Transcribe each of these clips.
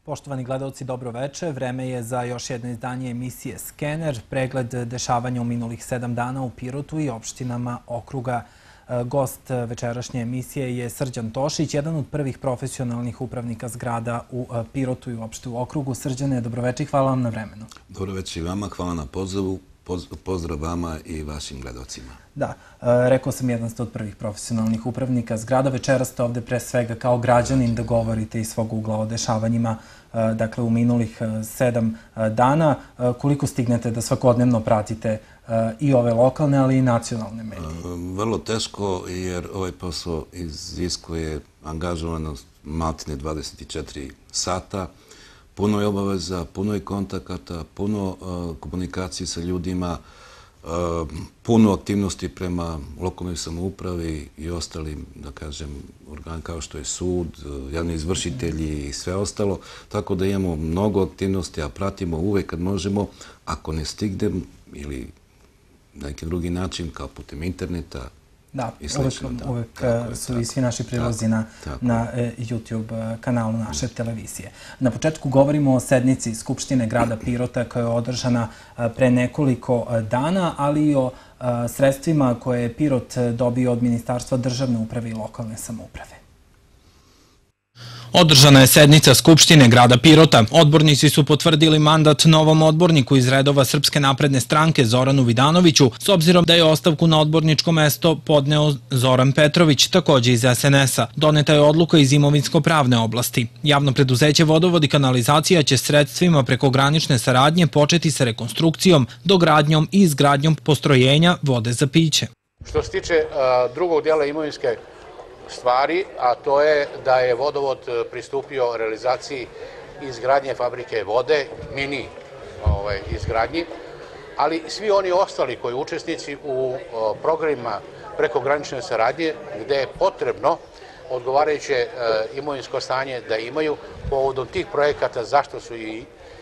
Poštovani gledalci, dobro veče. Vreme je za još jedno izdanje emisije Skener, pregled dešavanja u minulih 7 dana u Pirotu i opštinama okruga. Gost večerašnje emisije je Srđan Tošić, jedan od prvih profesionalnih upravnika zgrada u Pirotu i uopšte u okrugu. Srđane, dobroveče i hvala vam na vremenu. Dobroveče i vama, hvala na pozivu. Pozdrav vama i vašim gledalcima. Da, rekao sam, jedan ste od prvih profesionalnih upravnika zgrada. Večera ste ovde pre svega kao građanin da govorite iz svog ugla o dešavanjima, dakle, u minulih 7 dana. Koliko stignete da svakodnevno pratite i ove lokalne, ali i nacionalne medije? Vrlo teško, jer ovaj posao iziskuje angažovanost maltene 24 sata. Puno je obaveza, puno je kontakata, puno komunikacije sa ljudima, puno aktivnosti prema lokalnoj samoupravi i ostalim, da kažem, organ kao što je sud, javni izvršitelji i sve ostalo. Tako da imamo mnogo aktivnosti, a pratimo uvek kad možemo. Ako ne stignem ili na neki drugi način, kao putem interneta, da, uvek su i svi naši prilozi na YouTube kanalu naše televizije. Na početku govorimo o sednici Skupštine grada Pirota koja je održana pre nekoliko dana, ali i o sredstvima koje je Pirot dobio od Ministarstva državne uprave i lokalne samouprave. Održana je sednica Skupštine grada Pirota. Odbornici su potvrdili mandat novom odborniku iz redova Srpske napredne stranke Zoranu Vidanoviću, s obzirom da je ostavku na odborničko mesto podneo Zoran Petrović, takođe iz SNS-a. Doneta je odluka iz imovinsko-pravne oblasti. Javno preduzeće Vodovod i kanalizacija će sredstvima prekogranične saradnje početi sa rekonstrukcijom, dogradnjom i izgradnjom postrojenja vode za piće. Što se tiče drugog dijela imovinske stvari, a to je da je Vodovod pristupio realizaciji izgradnje fabrike vode, mini izgradnji, ali svi oni ostali koji učesnici u programima prekogranične saradnje, gde je potrebno odgovarajuće imovinsko stanje da imaju povodom tih projekata zašto su i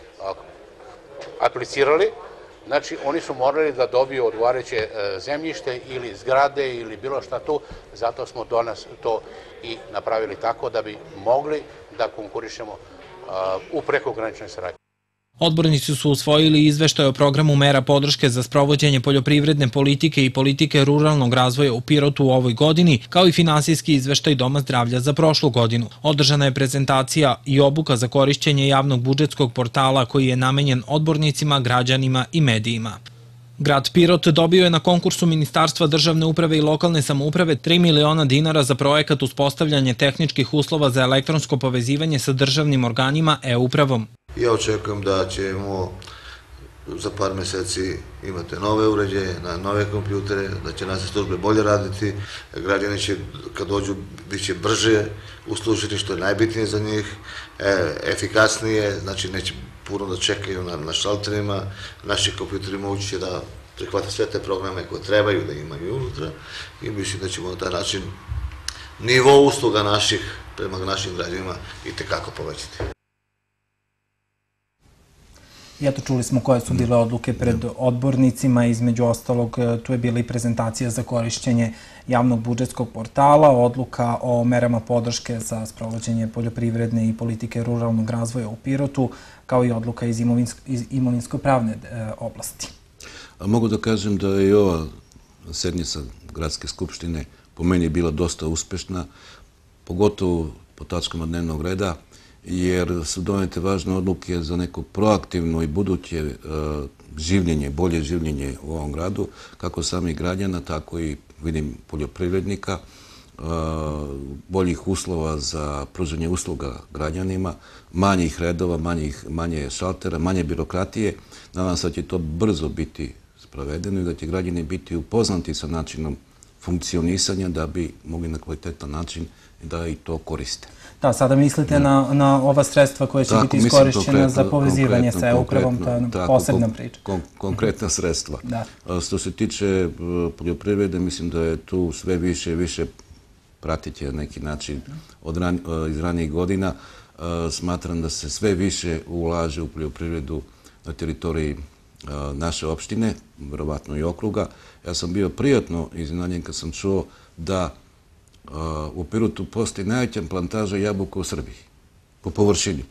aplicirali. Znači, oni su morali da dobiju odgovarajuće zemljište ili zgrade ili bilo šta tu, zato smo do nas to i napravili tako da bi mogli da konkurišemo u prekograničnoj saradnji. Odbornici su usvojili izveštaj o programu mera podrške za sprovođenje poljoprivredne politike i politike ruralnog razvoja u Pirotu u ovoj godini, kao i finansijski izveštaj Doma zdravlja za prošlu godinu. Održana je prezentacija i obuka za korišćenje javnog budžetskog portala koji je namenjen odbornicima, građanima i medijima. Grad Pirot dobio je na konkursu Ministarstva državne uprave i lokalne samouprave 3 miliona dinara za projekat uspostavljanje tehničkih uslova za elektronsko povezivanje sa državnim organima e-upravom. Ja očekujem da ćemo za par meseci imati nove uređaje, nove kompjutere, da će naše službe bolje raditi, građani će kad dođu bit će brže uslužiti što je najbitnije za njih, efikasnije, znači neće puno da čekaju na šalterima, naši kompjuteri moći će da prihvate sve te programe koje trebaju da imaju unutra i mislim da ćemo na taj način nivo usluga naših prema našim građanima i tekako povećati. I eto, čuli smo koje su bile odluke pred odbornicima, između ostalog tu je bila i prezentacija za korišćenje javnog budžetskog portala, odluka o merama podrške za sprovođenje poljoprivredne i politike ruralnog razvoja u Pirotu, kao i odluka iz imovinsko-pravne oblasti. Mogu da kažem da je i ova sednica Gradske skupštine po meni bila dosta uspešna, pogotovo po tačkama dnevnog reda, jer su donete važne odluke za neko proaktivno i buduće življenje, bolje življenje u ovom gradu, kako samih građana, tako i, vidim, poljoprivrednika, boljih uslova za pružanje usluga građanima, manjih redova, manje šaltera, manje birokratije. Nadam se da će to brzo biti sprovedeno i da će građani biti upoznati sa načinom funkcionisanja da bi mogli na kvalitetan način da i to koriste. Da, sada mislite na ova sredstva koja će biti iskorišćena za povezivanje sa e-upravom, to je posebna priča. Konkretna sredstva. Što se tiče poljoprivrede, mislim da je tu sve više i više, pratit će na neki način iz ranijih godina. Smatram da se sve više ulaže u poljoprivredu na teritoriji naše opštine, verovatno i okruga. Ja sam bio prijatno iznenađen kad sam čuo da u Pirotu postoji najveća plantaža jabuka u Srbiji po površini.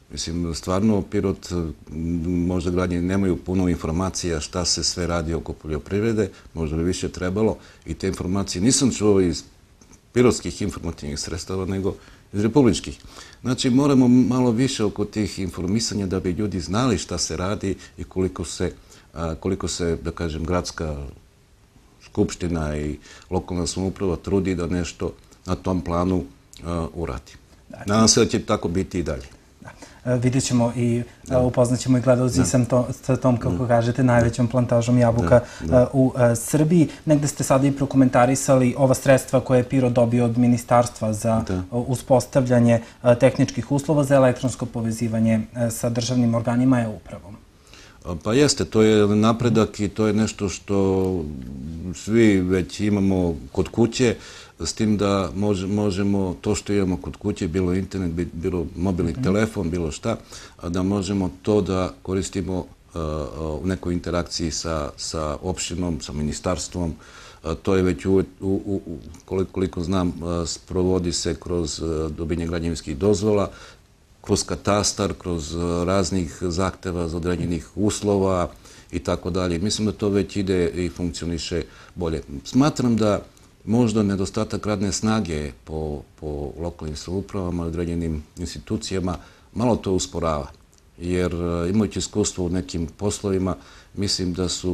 Mislim, stvarno Pirot, možda građani nemaju puno informacija šta se sve radi oko poljoprivrede, možda bi više trebalo i te informacije nisam čuo iz pirotskih informativnih sredstava, nego iz republičkih. Znači, moramo malo više oko tih informisanja da bi ljudi znali šta se radi i koliko se, da kažem, gradska skupština i lokalna samouprava trudi da nešto na tom planu uradi. Nadam se da će tako biti i dalje. Vidjet ćemo i upoznat ćemo i gledalci sa tom, kako kažete, najvećom plantažom jabuka u Srbiji. Negde ste sada i prokomentarisali ova sredstva koje je Pirot dobio od ministarstva za uspostavljanje tehničkih uslova za elektronsko povezivanje sa državnim organima e-upravom. Pa jeste, to je napredak i to je nešto što svi već imamo kod kuće, s tim da možemo to što imamo kod kuće, bilo internet, bilo mobilni telefon, bilo šta, da možemo to da koristimo u nekoj interakciji sa opštinom, sa ministarstvom. To je već, koliko znam, sprovodi se kroz dobijanje građevinskih dozvola, kroz katastar, kroz raznih zahteva za određenih uslova i tako dalje. Mislim da to već ide i funkcioniše bolje. Smatram da možda nedostatak radne snage po lokalnim samoupravama, određenim institucijama, malo to usporava. Jer imajući iskustvo u nekim poslovima, mislim da su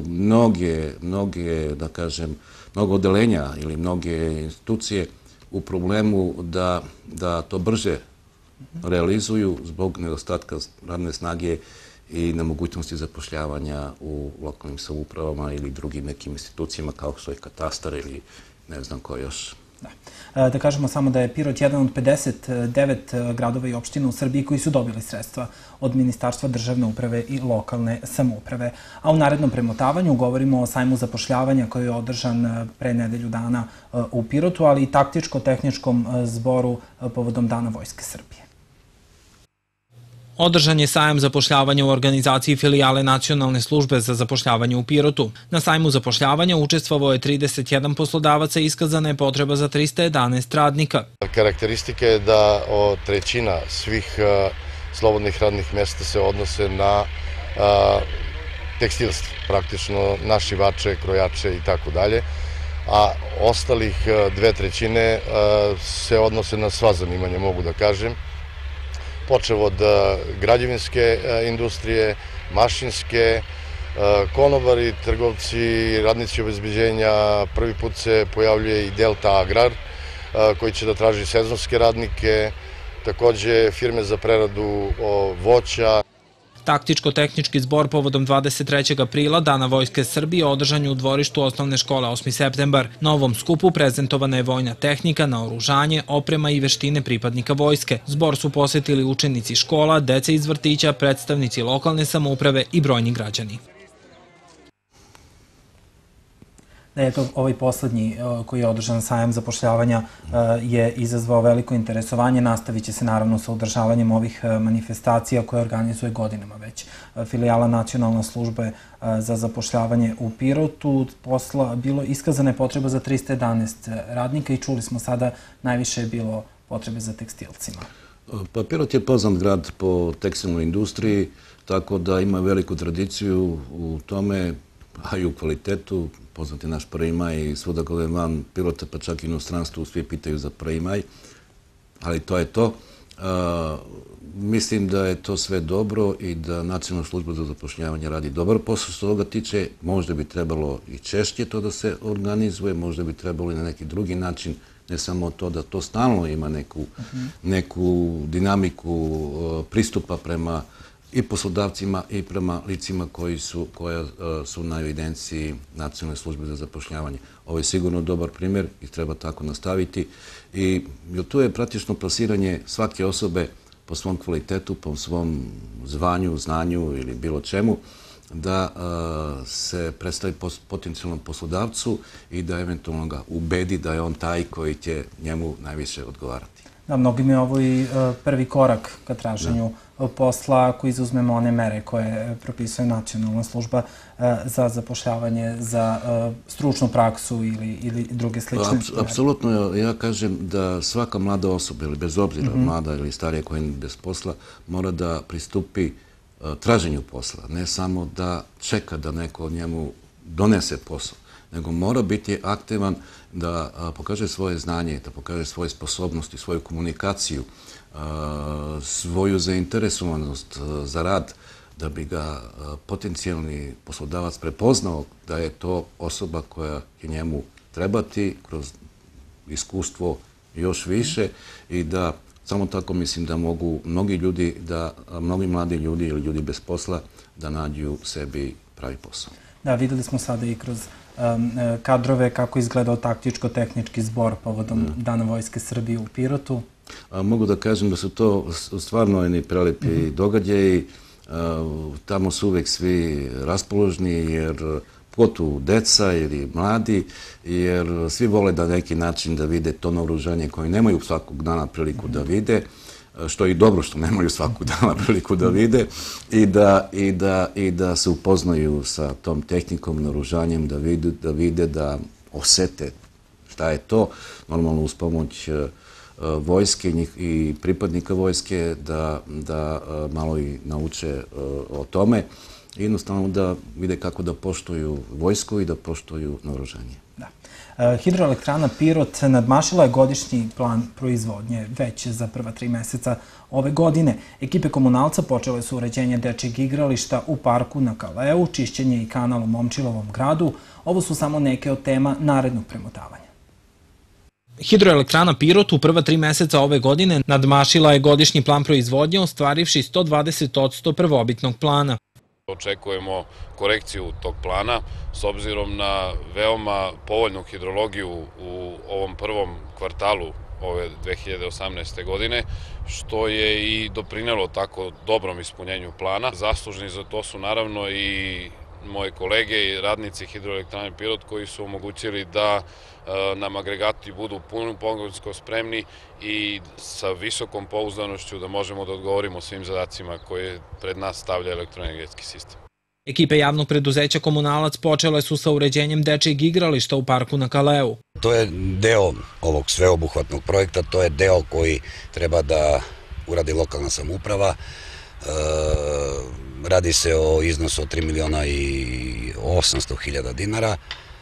mnoge, da kažem, mnogo odelenja ili mnoge institucije u problemu da to brže realizuju zbog nedostatka radne snage i nemogućnosti zapošljavanja u lokalnim samoupravama ili drugim nekim institucijama kao što je katastar ili ne znam ko još. Da kažemo samo da je Pirot jedan od 59 gradova i opština u Srbiji koji su dobili sredstva od Ministarstva državne uprave i lokalne samouprave. A u narednom premotavanju govorimo o sajmu zapošljavanja koji je održan pre nedelju dana u Pirotu, ali i taktičko-tehničkom zboru povodom Dana Vojske Srbije. Održan je sajam zapošljavanja u organizaciji filijale Nacionalne službe za zapošljavanje u Pirotu. Na sajmu zapošljavanja učestvovao je 31 poslodavaca i iskazana je potreba za 311 radnika. Karakteristika je da trećina svih slobodnih radnih mjesta se odnose na tekstilstvo, praktično na šivače, krojače i tako dalje, a ostalih 2/3 se odnose na sva zanimanja, mogu da kažem. Počev od građevinske industrije, mašinske, konobari, trgovci, radnici obezbeđenja. Prvi put se pojavljuje i Delta Agrar koji će da traži sezonske radnike, takođe firme za preradu voća. Taktičko-tehnički zbor povodom 23. aprila Dana Vojske Srbije održan je u dvorištu osnovne škole 8. septembar. Na ovom skupu prezentovana je vojna tehnika, naoružanje, oprema i veštine pripadnika vojske. Zbor su posetili učenici škola, deca iz vrtića, predstavnici lokalne samouprave i brojni građani. Ovaj poslednji koji je održan sajam zapošljavanja je izazvao veliko interesovanje. Nastavit će se naravno sa održavanjem ovih manifestacija koje organizuje godinama već filijala Nacionalne službe za zapošljavanje u Pirotu. Bilo iskazane potreba za 311 radnika i čuli smo sada najviše je bilo potrebe za tekstilcima. Pa Pirot je poznat grad po tekstilnoj industriji, tako da ima veliku tradiciju u tome, a i u kvalitetu. Poznat je naš 1. maj i svuda gledam van Pirota, pa čak i inostranstvu, svi pitaju za 1. maj, ali to je to. Mislim da je to sve dobro i da Nacionalna služba za zapošljavanje radi dobar posao što toga tiče. Možda bi trebalo i češće to da se organizuje, možda bi trebalo i na neki drugi način, ne samo to da to stalno ima neku dinamiku pristupa prema i poslodavcima i prema licima koja su na evidenciji Nacionalne službe za zapošljavanje. Ovo je sigurno dobar primjer i treba tako nastaviti. I tu je praktično plasiranje svake osobe po svom kvalitetu, po svom zvanju, znanju ili bilo čemu, da se predstavi potencijalnom poslodavcu i da eventualno ga ubedi da je on taj koji će njemu najviše odgovarati. Da, mnogim je ovo i prvi korak ka traženju posla ako izuzmemo one mere koje propisuje Nacionalna služba za zapošljavanje, za stručnu praksu ili druge slične. Apsolutno, ja kažem da svaka mlada osoba, ili bez obzira mlada ili starija koja je bez posla, mora da pristupi traženju posla, ne samo da čeka da neko njemu donese posao, nego mora biti aktivan da pokaže svoje znanje, da pokaže svoje sposobnosti, svoju komunikaciju, svoju zainteresovanost za rad, da bi ga potencijalni poslodavac prepoznao da je to osoba koja će njemu trebati kroz iskustvo još više i da samo tako mislim da mogu mnogi ljudi, mnogi mladi ljudi ili ljudi bez posla da nađu sebi pravi posao. Da, videli smo sada i kroz kadrove kako izgledao taktičko-tehnički zbor povodom Dana Vojske Srbije u Pirotu. Mogu da kažem da su to stvarno jedni prelepi događaji. Tamo su uvek svi raspoložni, jer pogotovo deca ili mladi, jer svi vole da neki način da vide to naoružanje koje nemaju svakog dana priliku da vide, što je i dobro što nemaju svakog dana priliku da vide, i da se upoznaju sa tom tehnikom, naoružanjem, da vide, da osete šta je to, normalno uz pomoć vojske i pripadnika vojske, da malo i nauče o tome i jednostavno da vide kako da poštuju vojsku i da poštuju naoružanje. Hidroelektrana Pirot nadmašila je godišnji plan proizvodnje već za prva 3 meseca ove godine. Ekipe komunalca počele su uređenje dečijeg igrališta u parku na Kaleu, čišćenje i kanal u Momčilovom gradu. Ovo su samo neke od tema narednog premotavanja. Hidroelektrana Pirot u prva 3 meseca ove godine nadmašila je godišnji plan proizvodnje, ostvarivši 120% prvobitnog plana. Očekujemo korekciju tog plana s obzirom na veoma povoljnu hidrologiju u ovom prvom kvartalu ove 2018. godine, što je i doprinelo tako dobrom ispunjenju plana. Zaslužni za to su naravno i moje kolege i radnici Hidroelektrane Pirot koji su omogućili da nam agregati budu pogonsko spremni i sa visokom pouzdanošću da možemo da odgovorimo svim zadacima koje pred nas stavlja elektroenergetski sistem. Ekipe javnog preduzeća Komunalac počele su sa uređenjem dečijeg igrališta u parku na Kaleu. To je deo ovog sveobuhvatnog projekta, to je deo koji treba da uradi lokalna samouprava. Radi se o iznosu od 3.800.000 dinara.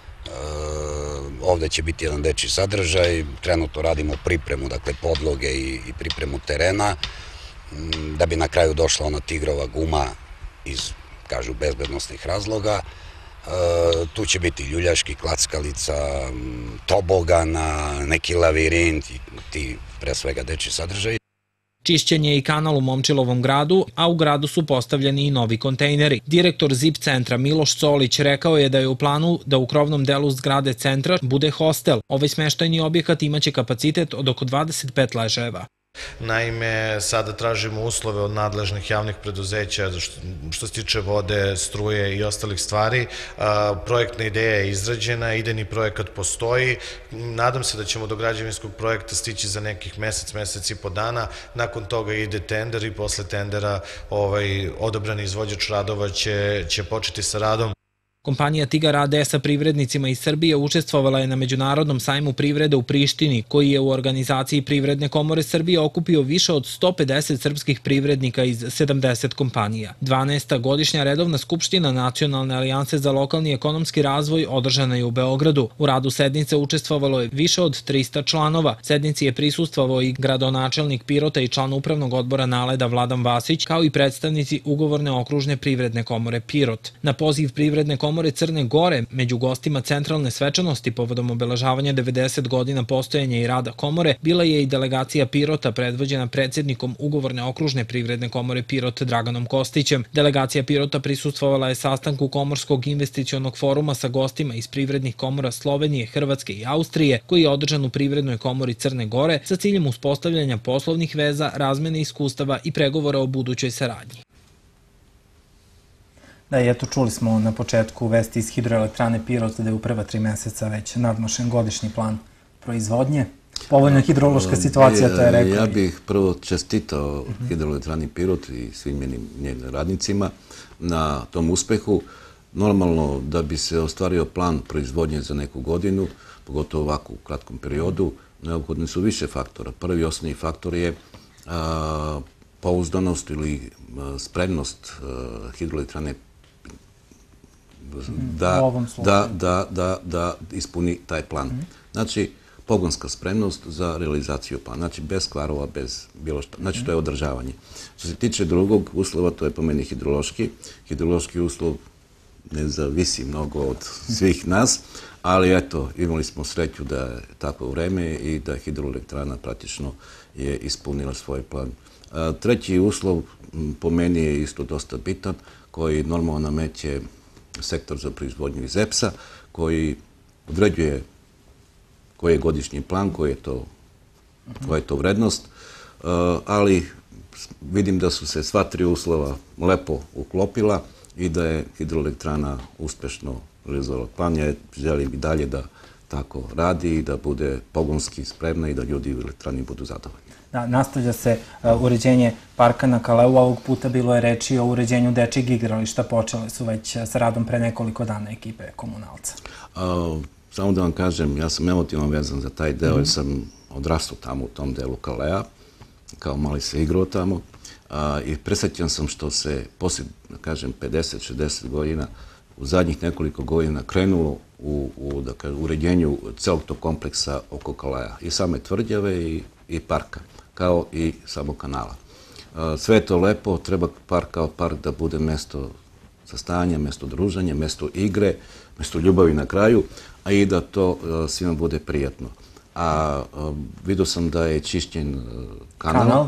Ovde će biti jedan dečiji sadržaj, trenutno radimo pripremu, dakle podloge i pripremu terena, da bi na kraju došla ona tigrova guma iz, kažu, bezbednostnih razloga. Tu će biti ljuljaški, klackalica, tobogana, neki lavirint i ti pre svega dečiji sadržaj. Čišćenje i kanal u Momčilovom gradu, a u gradu su postavljeni i novi kontejneri. Direktor ZIP centra Miloš Solić rekao je da je u planu da u krovnom delu zgrade centra bude hostel. Ovaj smeštajni objekat imaće kapacitet od oko 25 ležajeva. Naime, sada tražimo uslove od nadležnih javnih preduzeća što se tiče vode, struje i ostalih stvari. Projektna ideja je izrađena, idejni projekat postoji. Nadam se da ćemo do građevinskog projekta stići za nekih mesec i po dana. Nakon toga ide tender i posle tendera odabrani izvođač radova će početi sa radom. Kompanija Tigar AD sa privrednicima iz Srbije učestvovala je na Međunarodnom sajmu privrede u Prištini, koji je u organizaciji Privredne komore Srbije okupio više od 150 srpskih privrednika iz 70 kompanija. 12. godišnja redovna skupština Nacionalne alijanse za lokalni ekonomski razvoj održana je u Beogradu. U radu sednice učestvovalo je više od 300 članova. Sednici je prisustvovao i gradonačelnik Pirota i član upravnog odbora Naleda Vladan Vasić, kao i predstavnici ugovorne okružne Privredne komore Pirot. Na poziv Privredne komore Crne Gore, među gostima centralne svečanosti povodom obeležavanja 90 godina postojanja i rada komore, bila je i delegacija Pirota predvođena predsjednikom ugovorne okružne Privredne komore Pirot Draganom Kostićem. Delegacija Pirota prisustvovala je sastanku Komorskog investicionog foruma sa gostima iz privrednih komora Slovenije, Hrvatske i Austrije, koji je održan u Privrednoj komori Crne Gore sa ciljem uspostavljanja poslovnih veza, razmene iskustava i pregovora o budućoj saradnji. Da, i eto, čuli smo na početku vesti iz Hidroelektrane Pirot da je u prva 3 meseca već nadmašen godišnji plan proizvodnje. Povoljna hidrološka situacija, to je rekao. Ja bih prvo čestitao Hidroelektrani Pirot i svim njenim radnicima na tom uspehu. Normalno, da bi se ostvario plan proizvodnje za neku godinu, pogotovo ovako u kratkom periodu, neophodni su više faktora. Prvi osnovni faktor je pouzdanost ili spremnost hidroelektrane da ispuni taj plan. Znači, pogonska spremnost za realizaciju plana. Znači, bez kvarova, bez bilo šta. Znači, to je održavanje. Što se tiče drugog uslova, to je po meni hidrološki. Hidrološki uslov ne zavisi mnogo od svih nas, ali eto, imali smo sreću da je takvo vreme i da hidroelektrana praktično je ispunila svoj plan. Treći uslov po meni je isto dosta bitan, koji normalno nameće sektor za proizvodnju iz EPS-a, koji određuje koji je godišnji plan, koja je to vrednost, ali vidim da su se sva tri uslova lepo uklopila i da je hidroelektrana uspešno realizovala plan. Ja želim i dalje da tako radi i da bude pogonski spremna i da ljudi u elektrani budu zadovoljni. Nastavlja se uređenje parka na Kaleu, ovog puta bilo je reči o uređenju dečijeg igrališta, počele su već sa radom pre nekoliko dana ekipe komunalca. Samo da vam kažem, ja sam emotivno vezan za taj deo, jer sam odrastao tamo u tom delu Kalea, kao mali se igrao tamo i presrećan sam što se poslije, da kažem, 50-60 godina, u zadnjih nekoliko godina krenulo u uređenju celog tog kompleksa oko Kalea, i same tvrđave i parka, kao i samog kanala. Sve je to lepo, treba park kao park da bude mesto sastajanja, mesto druženja, mesto igre, mesto ljubavi na kraju, a i da to svima bude prijatno. A vidio sam da je čišćen kanal,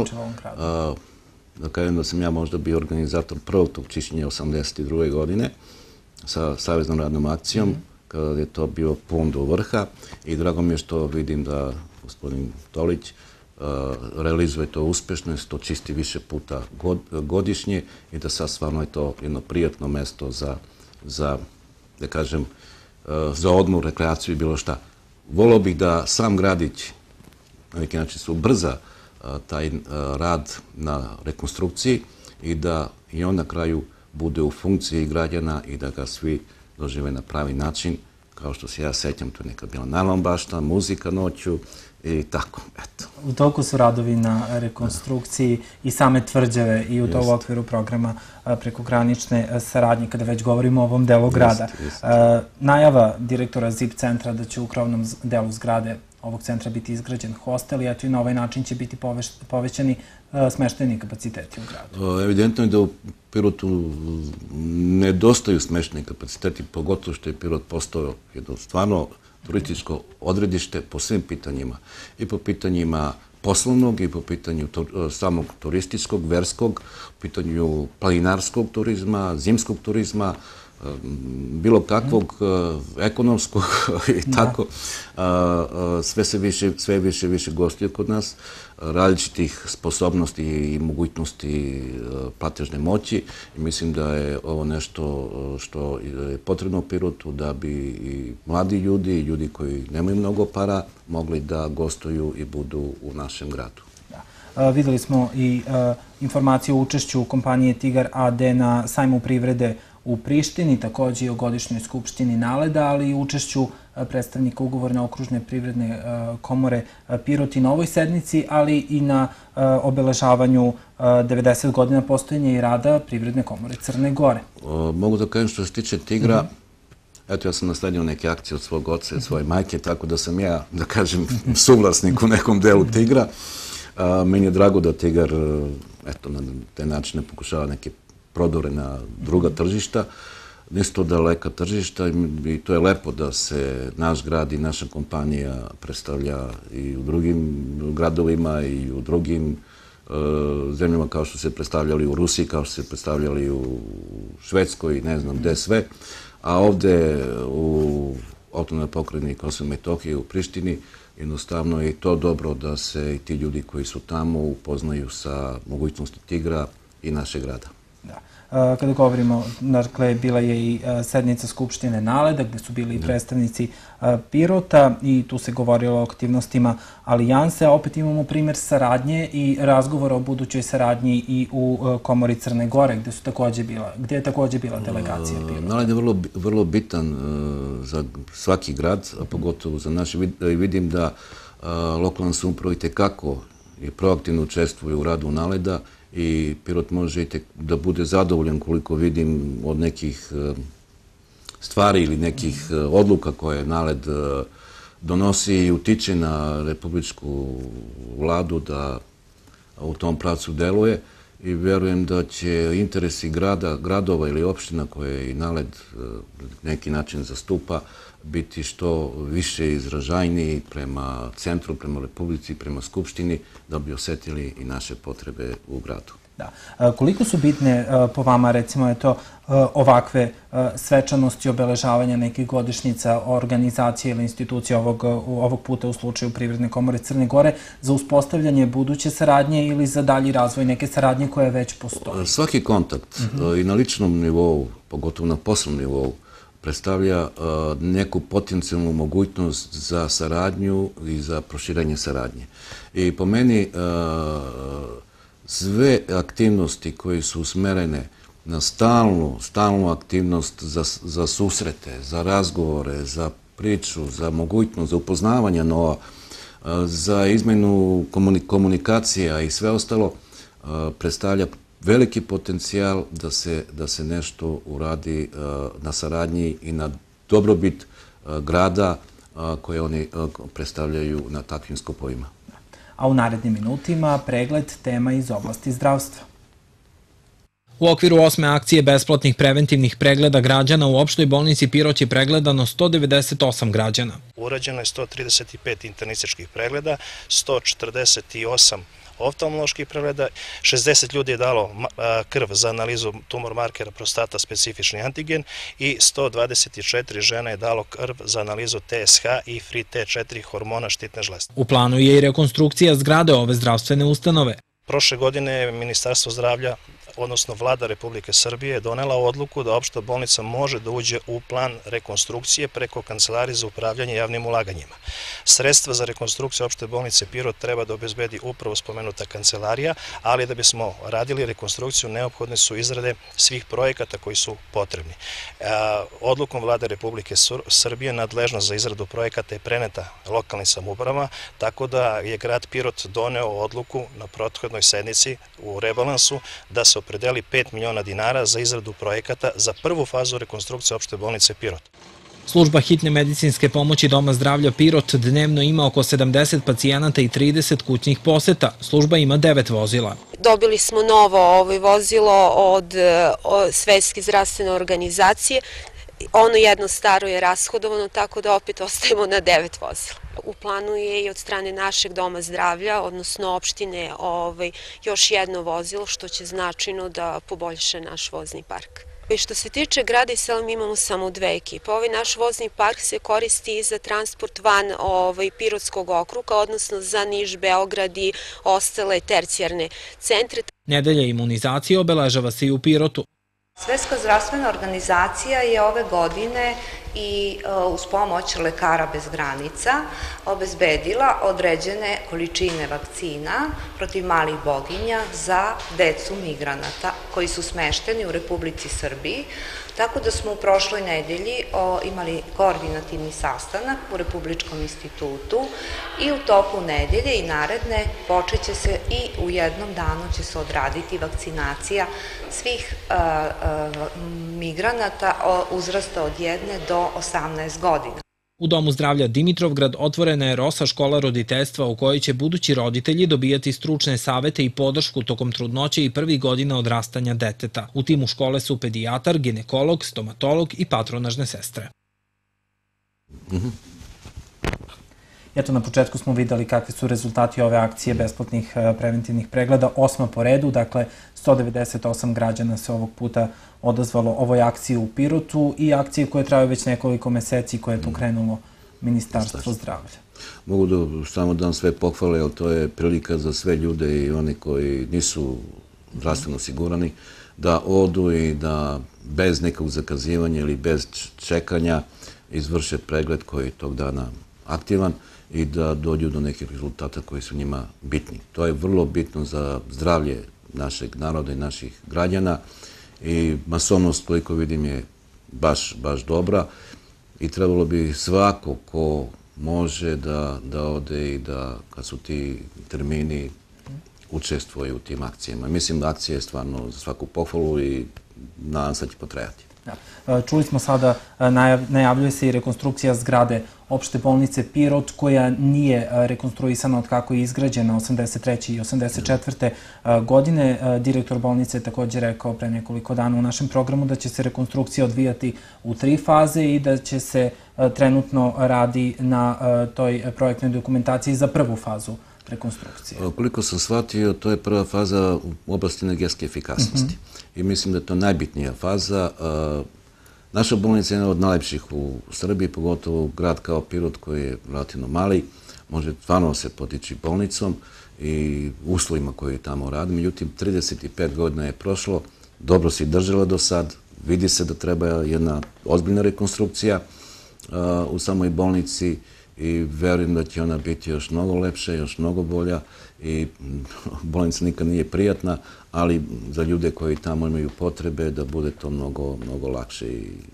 da kažem da sam ja možda bio organizator prvog tog čišćenja 1982. godine sa Saveznom radnom akcijom, kada je to bio pun do vrha, i drago mi je što vidim da gospodin Tolić realizuje to uspešno, to čisti više puta godišnje i da sad stvarno je to jedno prijatno mesto za, da kažem, za odmor, rekreaciju i bilo šta. Volio bih da sam gradić na neki način se ubrza taj rad na rekonstrukciji i da i on na kraju bude u funkciji građana i da ga svi dožive na pravi način. Kao što se ja sećam, to je nekad bila najlon bašta, muzika noću i tako, eto. U toku su radovi na rekonstrukciji i same tvrđave i u tom okviru programa prekogranične saradnje, kada već govorimo o ovom delu grada. Najava direktora ZIP centra da će u krovnom delu zgrade ovog centra biti izgrađen hostel i eto i na ovaj način će biti povećani smeštajni kapaciteti u gradu. Evidentno je da u Pirotu nedostaju smeštajni kapaciteti, pogotovo što je Pirot postao jedno stvarno turističko odredište po svim pitanjima. I po pitanjima poslovnog, i po pitanju samog turističkog, verskog, po pitanju planinarskog turizma, zimskog turizma, bilo kakvog ekonomskog i tako. Sve više gostiju kod nas, različitih sposobnosti i mogućnosti platežne moći. Mislim da je ovo nešto što je potrebno u Pirotu da bi i mladi ljudi i ljudi koji nemaju mnogo para mogli da gostuju i budu u našem gradu. Videli smo i informaciju o učešću kompanije Tigar AD na sajmu privrede u Prištini, takođe i o godišnjoj skupštini NALED-a, ali i učešću predstavnika ugovorne okružne privredne komore Pirot i na ovoj sednici, ali i na obeležavanju 90 godina postojanja i rada Privredne komore Crne Gore. Mogu da kažem što se tiče Tigra, eto, ja sam nasledio neke akcije od svog oca i od svoje majke, tako da sam ja, da kažem, suvlasnik u nekom delu Tigra. Meni je drago da Tigar, eto, na te načine pokušava neke prodore na druga tržišta. Nisu to daleka tržišta i to je lepo da se naš grad i naša kompanija predstavlja i u drugim gradovima i u drugim zemljama, kao što se predstavljali u Rusiji, kao što se predstavljali u Švedskoj, ne znam gde sve. A ovde u autonomnoj pokrajini Kosovo i Metohije u Prištini jednostavno je to dobro da se i ti ljudi koji su tamo upoznaju sa mogućnosti Tigra i našeg grada. Kada govorimo, dakle, bila je i sednica Skupštine Naleda, gde su bili predstavnici Pirota i tu se govorilo o aktivnostima Alijanse, a opet imamo primjer saradnje i razgovora o budućoj saradnji i u Komori Crne Gore, gde je takođe bila delegacija Pirota. Naled je vrlo bitan za svaki grad, a pogotovo za naš. Vidim da lokalna samouprava itekako i proaktivno učestvuje u radu Naleda i Pirot može da bude zadovoljan, koliko vidim, od nekih stvari ili nekih odluka koje Naled donosi i utiče na republičku vladu da u tom pravcu deluje i verujem da će interesi gradova ili opština koje i Naled neki način zastupa biti što više izražajniji prema centru, prema Republici, prema Skupštini, da bi osetili i naše potrebe u gradu. Da. Koliko su bitne po vama, recimo, je to ovakve svečanosti obeležavanja nekih godišnjica organizacije ili institucije ovog puta u slučaju Privredne komore Crne Gore za uspostavljanje buduće saradnje ili za dalji razvoj neke saradnje koja već postoji? Svaki kontakt i na ličnom nivou, pogotovo na poslovnom nivou, predstavlja neku potencijalnu mogućnost za saradnju i za proširenje saradnje. I po meni sve aktivnosti koje su usmerene na stalnu aktivnost za susrete, za razgovore, za priču, za mogućnost, za upoznavanje nova, za izmenu komunikacija i sve ostalo, predstavlja veliki potencijal da se nešto uradi na saradnji i na dobrobit grada koje oni predstavljaju na takvim skupovima. A u narednim minutima pregled tema iz oblasti zdravstva. U okviru 8. akcije besplatnih preventivnih pregleda građana u opštoj bolnici Pirot je pregledano 198 građana. Urađeno je 135 internističkih pregleda, 148 oftalmoloških pregleda, 60 ljudi je dalo krv za analizu tumor markera prostata specifični antigen i 124 žena je dalo krv za analizu TSH i free T4 hormona štitne žlezde. U planu je i rekonstrukcija zgrade ove zdravstvene ustanove. Prošle godine Ministarstvo zdravlja, odnosno Vlada Republike Srbije, je donela odluku da opšta bolnica može da uđe u plan rekonstrukcije preko Kancelarije za upravljanje javnim ulaganjima. Sredstva za rekonstrukciju opšte bolnice Pirot treba da obezbedi upravo spomenuta kancelarija, ali da bismo radili rekonstrukciju neophodne su izrade svih projekata koji su potrebni. Odlukom Vlade Republike Srbije nadležnost za izradu projekata je preneta lokalnim samoupravama, tako da je grad Pirot doneo odluku na prethodnoj sednici u rebalansu da se opredeli 5 miliona dinara za izradu projekata za prvu fazu rekonstrukcije opšte bolnice Pirot. Služba hitne medicinske pomoći Doma zdravlja Pirot dnevno ima oko 70 pacijenata i 30 kućnih poseta. Služba ima 9 vozila. Dobili smo novo vozilo od Svetske zdravstvene organizacije. Ono jedno staro je rashodovano, tako da opet ostajemo na 9 vozila. U planu je i od strane našeg Doma zdravlja, odnosno opštine, još jedno vozilo, što će značajno da poboljša naš vozni park. I što se tiče grada i sela, mi imamo samo 2 ekipe. Ovaj naš vozni park se koristi i za transport van Pirotskog okruga, odnosno za Niš, Beograd i ostale tercijarne centre. Nedelja imunizacije obeležava se i u Pirotu. Svetska zdravstvena organizacija je ove godine i uz pomoć Lekara bez granica obezbedila određene količine vakcina protiv malih boginja za decu migranata koji su smešteni u Republici Srbiji, tako da smo u prošloj nedelji imali koordinativni sastanak u Republičkom institutu i u toku nedelje i naredne počeće se i u jednom danu će se odraditi vakcinacija svih migranata uzrasta od 1 do 18 godina. U Domu zdravlja Dimitrovgrad otvorena je ROSA škola roditeljstva u kojoj će budući roditelji dobijati stručne savete i podršku tokom trudnoće i prvih godina odrastanja deteta. U timu škole su pedijatar, ginekolog, stomatolog i patronažne sestre. Eto, na početku smo videli kakvi su rezultati ove akcije besplatnih preventivnih pregleda. 8. po redu, dakle 198 građana se ovog puta odazvalo ovoj akciji u Pirotu i akcije koje traju već nekoliko meseci koje je pokrenulo Ministarstvo zdravlja. Mogu da samo dam sve pohvale, ali to je prilika za sve ljude i oni koji nisu zdravstveno osigurani da odu i da bez nekog zakazivanja ili bez čekanja izvrše pregled koji je tog dana aktivan i da dođu do nekih rezultata koji su njima bitni. To je vrlo bitno za zdravlje našeg naroda i naših građana i masovnost, koliko vidim, je baš dobra i trebalo bi svako ko može da ode i da, kad su ti termini, učestvuje u tim akcijama. Mislim da akcija je stvarno za svaku pohvalu i nadam se da će potrajati. Čuli smo sada, najavljuje se i rekonstrukcija zgrade opšte bolnice Pirot, koja nije rekonstruisana od kako je izgrađena 83. i 84. godine. Direktor bolnice je također rekao pre nekoliko dana u našem programu da će se rekonstrukcija odvijati u 3 faze i da će se trenutno radi na toj projektnoj dokumentaciji za prvu fazu rekonstrukcije. Koliko sam shvatio, to je prva faza u oblasti energetske efikasnosti. I mislim da je to najbitnija faza. Naša bolnica je jedna od najlepših u Srbiji, pogotovo grad kao Pirot koji je relativno mali, može stvarno se podići bolnicom i uslovima koji tamo radi. Međutim, 35 godina je prošlo, dobro se držala do sad, vidi se da treba jedna ozbiljna rekonstrukcija u samoj bolnici i verujem da će ona biti još mnogo lepša, još mnogo bolja i bolnica nikad nije prijatna, ali za ljude koji tamo imaju potrebe da bude to mnogo lakše.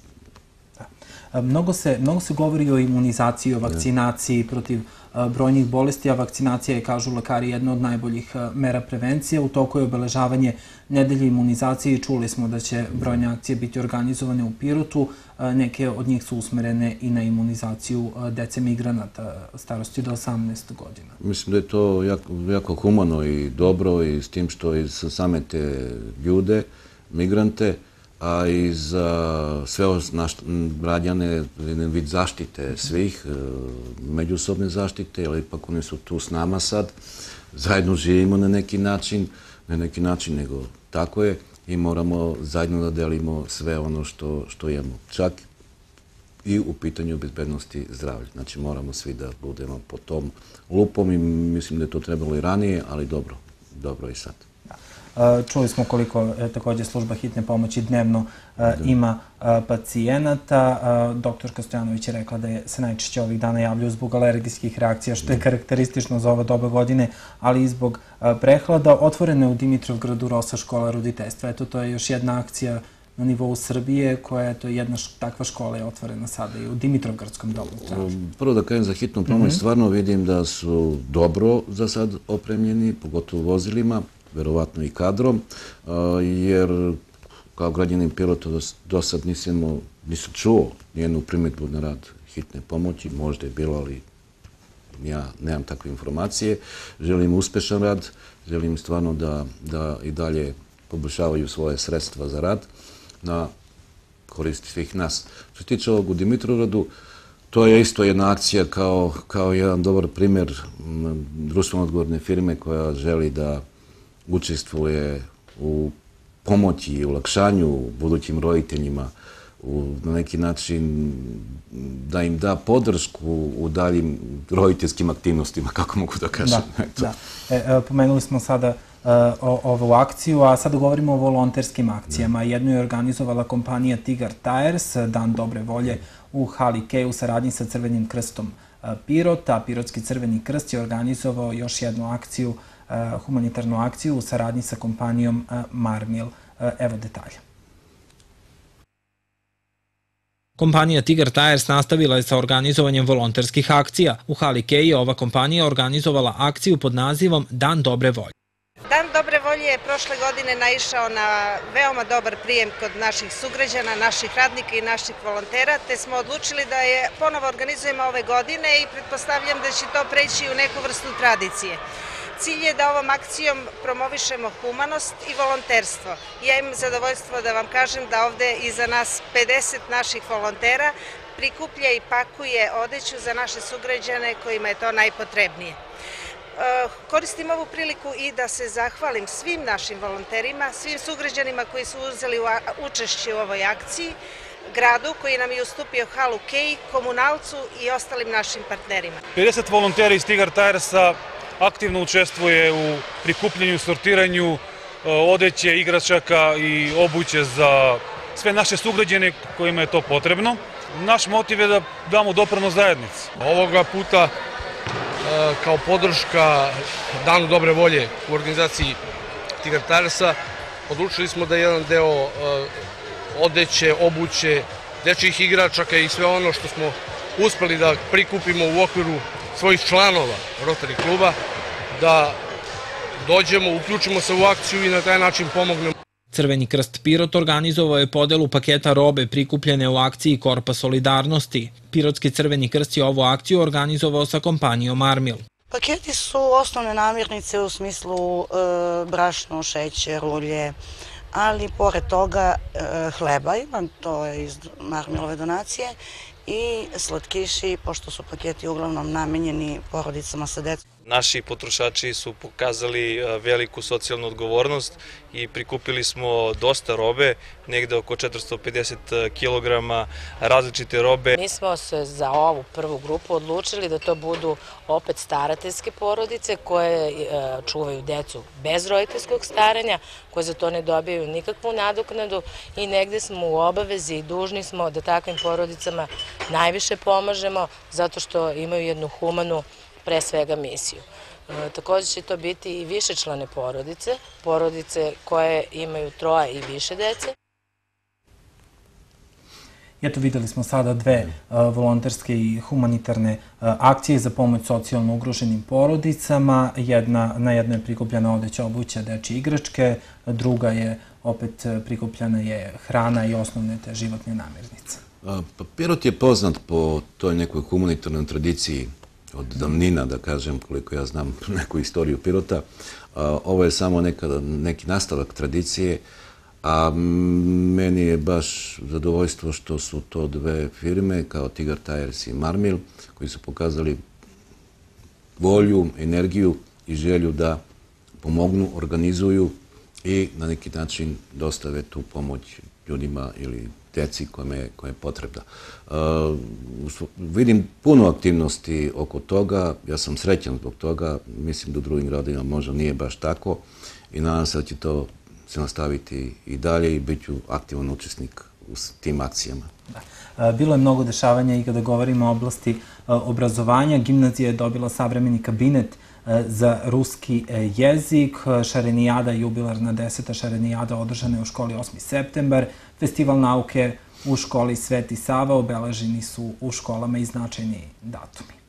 Mnogo se govori o imunizaciji, o vakcinaciji protiv brojnih bolesti, a vakcinacija je, kažu lekari, jedna od najboljih mera prevencije. U toku je obeležavanje nedelje imunizacije i čuli smo da će brojne akcije biti organizovane u Pirotu. Neke od njih su usmerene i na imunizaciju dece migranata starosti do 18 godina. Mislim da je to jako humano i dobro i s tim što i za same te ljude, migrante, a i za sve naše građane jedan vid zaštite svih, međusobne zaštite, ali ipak oni su tu s nama sad, zajedno živimo na neki način, ne neki način, nego tako je i moramo zajedno da delimo sve ono što imamo, čak i u pitanju bezbednosti zdravlja. Znači moramo svi da budemo po tom lupom i mislim da je to trebalo i ranije, ali dobro i sad. Čuli smo koliko također služba hitne pomoći dnevno ima pacijenata. Doktorka Stojanović je rekla da se najčešće ovih dana javljaju zbog alergijskih reakcija, što je karakteristično za ova doba godine, ali i zbog prehlada. Otvorena je u Dimitrovgradu Rosa škola roditeljstva. Eto, to je još jedna akcija na nivou Srbije, koja je jedna takva škola je otvorena sada i u Dimitrovgradskom domu zdravlja. Prvo da kažem za hitnu pomoć, stvarno vidim da su dobro za sad opremljeni, pogotovo vozilima, verovatno i kadrom, jer kao građanin Pirota do sad nisam čuo nijednu primjedbu na rad hitne pomoći, možda je bilo, ali ja nemam takve informacije. Želim uspešan rad, želim stvarno da i dalje poboljšavaju svoje sredstva za rad na korist svih nas. Što se tiče ovog u Dimitrovgradu, to je isto jedna akcija kao jedan dobar primjer društveno odgovorne firme koja želi da učestvuje u pomoći i ulakšanju budućim roditeljima, na neki način da im da podršku u daljim roditeljskim aktivnostima, kako mogu da kažem. Pomenuli smo sada ovu akciju, a sada govorimo o volonterskim akcijama. Jednu je organizovala kompanija Tigar Tires, Dan dobre volje u hali Kej u saradnji sa Crvenim krstom Pirota. Pirotski Crveni krst je organizovao još jednu akciju, humanitarnu akciju u saradnji sa kompanijom Marmil. Evo detalja. Kompanija Tigar Tires nastavila je sa organizovanjem volonterskih akcija. U hali Kej je ova kompanija organizovala akciju pod nazivom Dan dobre volje. Dan dobre volje je prošle godine naišao na veoma dobar prijem kod naših sugrađana, naših radnika i naših volontera, te smo odlučili da je ponovo organizujemo ove godine i pretpostavljam da će to preći u neku vrstu tradicije. Cilj je da ovom akcijom promovišemo humanost i volonterstvo. Ja imam zadovoljstvo da vam kažem da ovde iza nas 50 naših volontera prikuplja i pakuje odeću za naše sugrađane kojima je to najpotrebnije. Koristim ovu priliku i da se zahvalim svim našim volonterima, svim sugrađanima koji su uzeli učešće u ovoj akciji, gradu koji nam je ustupio halu Kej, komunalcu i ostalim našim partnerima. 50 volontera iz Tigar Tiresa aktivno učestvuje u prikupljanju, sortiranju odeće, igračaka i obuće za sve naše sugrađane kojima je to potrebno. Naš motiv je da damo doprinos zajednici. Ovoga puta kao podrška Danu dobre volje u organizaciji Tigar Tarsa odlučili smo da jedan deo odeće, obuće, dečjih igračaka i sve ono što smo uspeli da prikupimo u okviru svojih članova Rotary kluba, da dođemo, uključimo se u akciju i na taj način pomognemo. Crveni krst Pirot organizovao je podelu paketa robe prikupljene u akciji Korpa solidarnosti. Pirotski Crveni krst je ovu akciju organizovao sa kompanijom Armil. Paketi su osnovne namirnice u smislu brašno, šećer, ulje, ali pored toga hleba ima, to je iz Armilove donacije, i slatkiši, pošto su paketi uglavnom namenjeni porodicama sa decom. Naši potrošači su pokazali veliku socijalnu odgovornost i prikupili smo dosta robe, negde oko 450 kg različite robe. Mi smo se za ovu prvu grupu odlučili da to budu opet starateljske porodice koje čuvaju decu bez roditeljskog staranja, koje za to ne dobijaju nikakvu nadoknadu i negde smo u obavezi i dužni smo da takvim porodicama najviše pomažemo zato što imaju jednu humanu pre svega misiju. Također će to biti i višečlane porodice, porodice koje imaju troje i više dece. Eto, videli smo sada dve volonterske i humanitarne akcije za pomoć socijalno ugroženim porodicama. Na jednoj je prikupljena odeća, obuća, dečje igračke, druga je opet prikupljena je hrana i osnovne te životne namirnice. Pirot je poznat po toj nekoj humanitarnoj tradiciji od davnina, da kažem, koliko ja znam neku istoriju Pirota. Ovo je samo neki nastavak tradicije, a meni je baš zadovoljstvo što su to dve firme kao Tigar Tires i Marmil koji su pokazali volju, energiju i želju da pomognu, organizuju i na neki način dostave tu pomoć ljudima ili deci koje je potrebna. Vidim puno aktivnosti oko toga, ja sam srećan zbog toga, mislim da u drugim gradovima možda nije baš tako i nadam se da će to se nastaviti i dalje i bit ću aktivan učesnik u tim akcijama. Bilo je mnogo dešavanja i kada govorimo o oblasti obrazovanja. Gimnazija je dobila savremeni kabinet za ruski jezik. Šarenijada, jubilarna 10. šarenijada održana je u školi 8. septembar. Festival nauke u školi Sveti Sava, obeleženi su u školama i značajni datumi.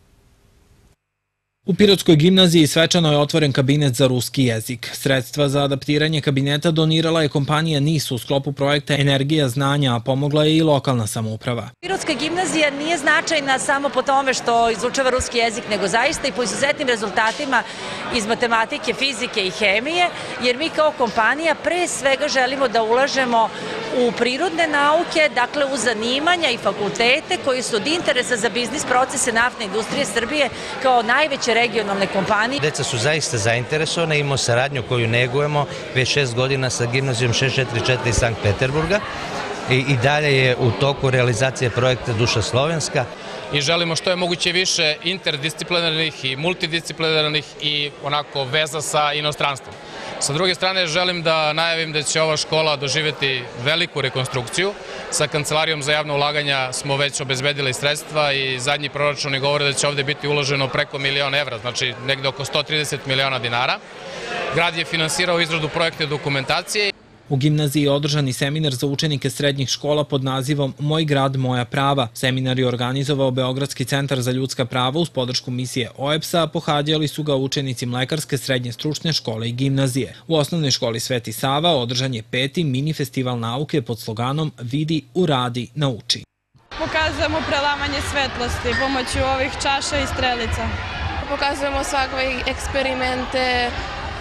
U Pirotskoj gimnaziji svečano je otvoren kabinet za ruski jezik. Sredstva za adaptiranje kabineta donirala je kompanija NIS u sklopu projekta Energija znanja, a pomogla je i lokalna samouprava. Pirotska gimnazija nije značajna samo po tome što izučava ruski jezik, nego zaista i po izuzetnim rezultatima iz matematike, fizike i hemije, jer mi kao kompanija pre svega želimo da ulažemo u prirodne nauke, dakle u zanimanja i fakultete koji su od interesa za biznis procese naftne industrije Srbije kao najveće regionalne kompanije. Deca su zaista zainteresovana, imamo saradnju koju negujemo već 6 godina sa gimnazijom 644 iz Sankt Peterburga i dalje je u toku realizacije projekta Duša Slovenska. I želimo što je moguće više interdisciplinarnih i multidisciplinarnih i onako veza sa inostranstvom. Sa druge strane, želim da najavim da će ova škola doživjeti veliku rekonstrukciju. Sa Kancelarijom za javno ulaganja smo već obezbedili sredstva i zadnji proračuni govore da će ovde biti uloženo preko 1.000.000 evra, znači negde oko 130 miliona dinara. Grad je finansirao izradu projektne dokumentacije. U gimnaziji je održan i seminar za učenike srednjih škola pod nazivom Moj grad, moja prava. Seminar je organizovao Beogradski centar za ljudska prava uz podršku misije OEBS-a, a pohađali su ga učenici Mlekarske srednje stručne škole i gimnazije. U osnovnoj školi Sveti Sava održan je 5. mini festival nauke pod sloganom Vidi, uradi, nauči. Pokazujemo prelamanje svetlosti pomoću ovih čaša i strelica. Pokazujemo svakove eksperimente,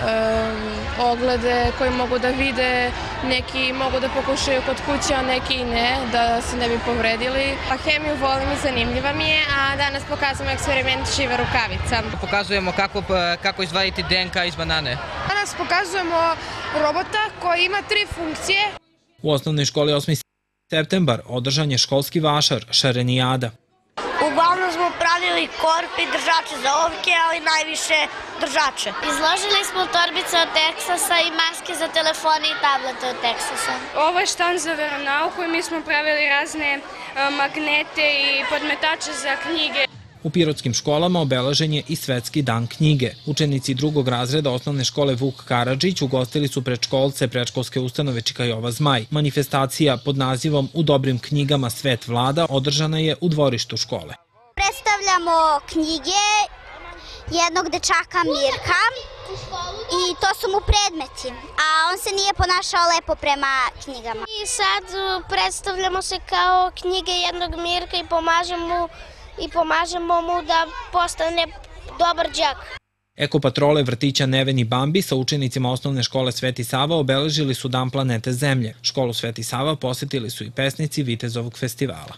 oglede koje mogu da vide, neki mogu da pokušaju kod kuće, a neki ne, da se ne bi povredili. Hemiju volim i zanimljiva mi je, a danas pokazujemo eksperiment šiva rukavica. Pokazujemo kako izvaditi DNK iz banane. Danas pokazujemo robota koji ima 3 funkcije. U osnovnoj školi 8. septembar održan je školski vašar Šarenijada. Uglavnom Uglavnom smo pravili korpi, držače za ovke, ali najviše držače. Izložili smo torbice od Teksasa i maske za telefone i tablete od Teksasa. Ovo je štand za veronauku i mi smo pravili razne magnete i podmetače za knjige. U pirotskim školama obeležen je i Svetski dan knjige. Učenici drugog razreda osnovne škole Vuk Karadžić ugostili su predškolce predškolske ustanove Čikajova Zmaj. Manifestacija pod nazivom U dobrim knjigama svet vlada održana je u dvorištu škole. Predstavljamo knjige jednog dečaka Mirka i to su mu predmeti, a on se nije ponašao lepo prema knjigama. I sad predstavljamo se kao knjige jednog Mirka i pomažemo mu da postane dobar đak. Ekopatrole vrtića Neven i Bambi sa učenicima osnovne škole Sveti Sava obeležili su Dan planete Zemlje. Školu Sveti Sava posetili su i pesnici Vitezovog festivala.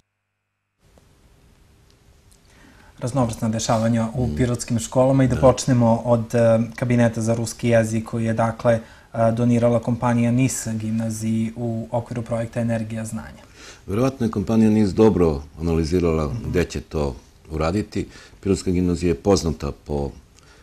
Raznovrsna dešavanja u pirotskim školama i da počnemo od kabineta za ruski jezik koji je dakle donirala kompanija NIS gimnaziji u okviru projekta Energija znanja. Verovatno je kompanija NIS dobro analizirala gde će to uraditi. Pirotska gimnazija je poznata po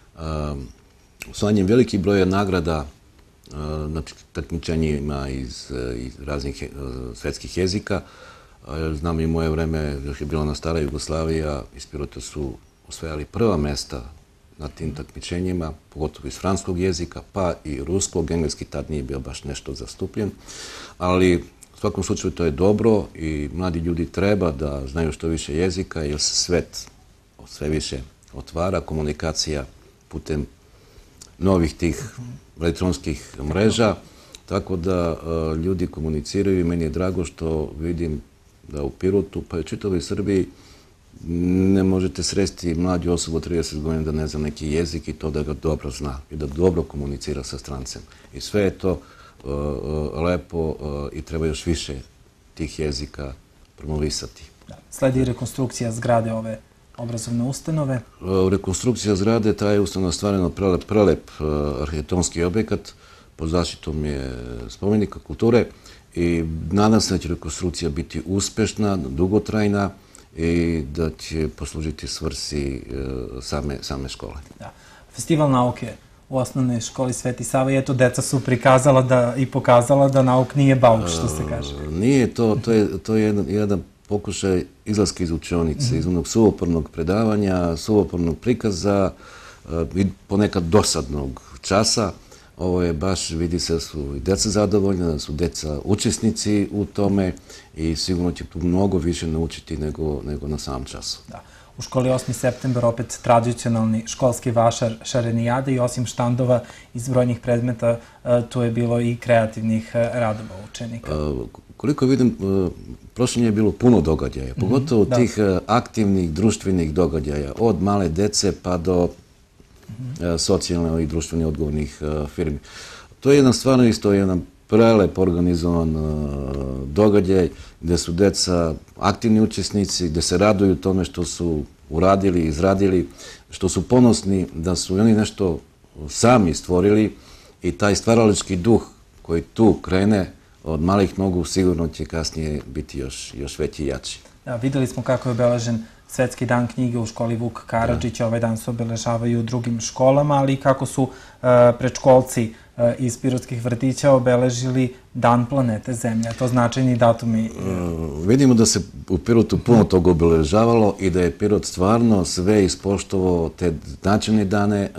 osvajanjem velikih broja nagrada na takmičenjima iz raznih svetskih jezika. Znam i moje vreme, još je bila na stara Jugoslavija, iz Pirota su osvajali prva mesta na tim takmičenjima, pogotovo iz franskog jezika, pa i ruskog. Engleski tad nije bio baš nešto zastupljen, ali u svakom slučaju to je dobro i mladi ljudi treba da znaju što više jezika, jer se svet sve više otvara, komunikacija putem novih tih elektronskih mreža, tako da ljudi komuniciraju i meni je drago što vidim da u Pirotu, pa i čitavoj Srbiji, ne možete sresti mlađu osobu od 30 godina da ne zna neki jezik i to da ga dobro zna i da dobro komunicira sa strancem. I sve je to lepo i treba još više tih jezika promovisati. Sledi rekonstrukcija zgrade ove obrazovne ustanove. Rekonstrukcija zgrade, ta je ustanova stvareno prelep arhitektonski objekat, pod zaštitom je spomenika kulture i nadam se da će rekonstrukcija biti uspešna, dugotrajna i da će poslužiti svrsi same škole. Festival nauke u osnovnoj školi Sveti Sava i eto, deca su prikazala i pokazala da nauk nije bauk, što se kaže. Nije, to je jedan pokušaj izlaska iz učionice, iz onog suvopornog predavanja, suvopornog prikaza i ponekad dosadnog časa. Ovo je baš, vidi se da su i deca zadovoljna, da su deca učesnici u tome i sigurno će tu mnogo više naučiti nego na samom času. U školi 8. september opet tradicionalni školski vašar šarenijade i osim štandova iz brojnih predmeta tu je bilo i kreativnih radova učenika. Koliko vidim, prošle je bilo puno događaja, pogotovo tih aktivnih društvenih događaja, od male dece pa do socijalno i društveno odgovornih firmi. To je stvarno isto jedan prelep organizovan događaj gde su deca aktivni učesnici, gde se raduju tome što su uradili, izradili, što su ponosni da su oni nešto sami stvorili i taj stvaralački duh koji tu krene od malih nogu sigurno će kasnije biti još veći i jači. Videli smo kako je obeležen Svetski dan knjige u školi Vuk Karadžić. Ovaj dan se obeležavaju u drugim školama, ali i kako su predškolci iz pirotskih vrtića obeležili Dan planete Zemlja. To značajni datumi. Vidimo da se u Pirotu puno toga obeležavalo i da je Pirot stvarno sve ispoštovao te značajne dane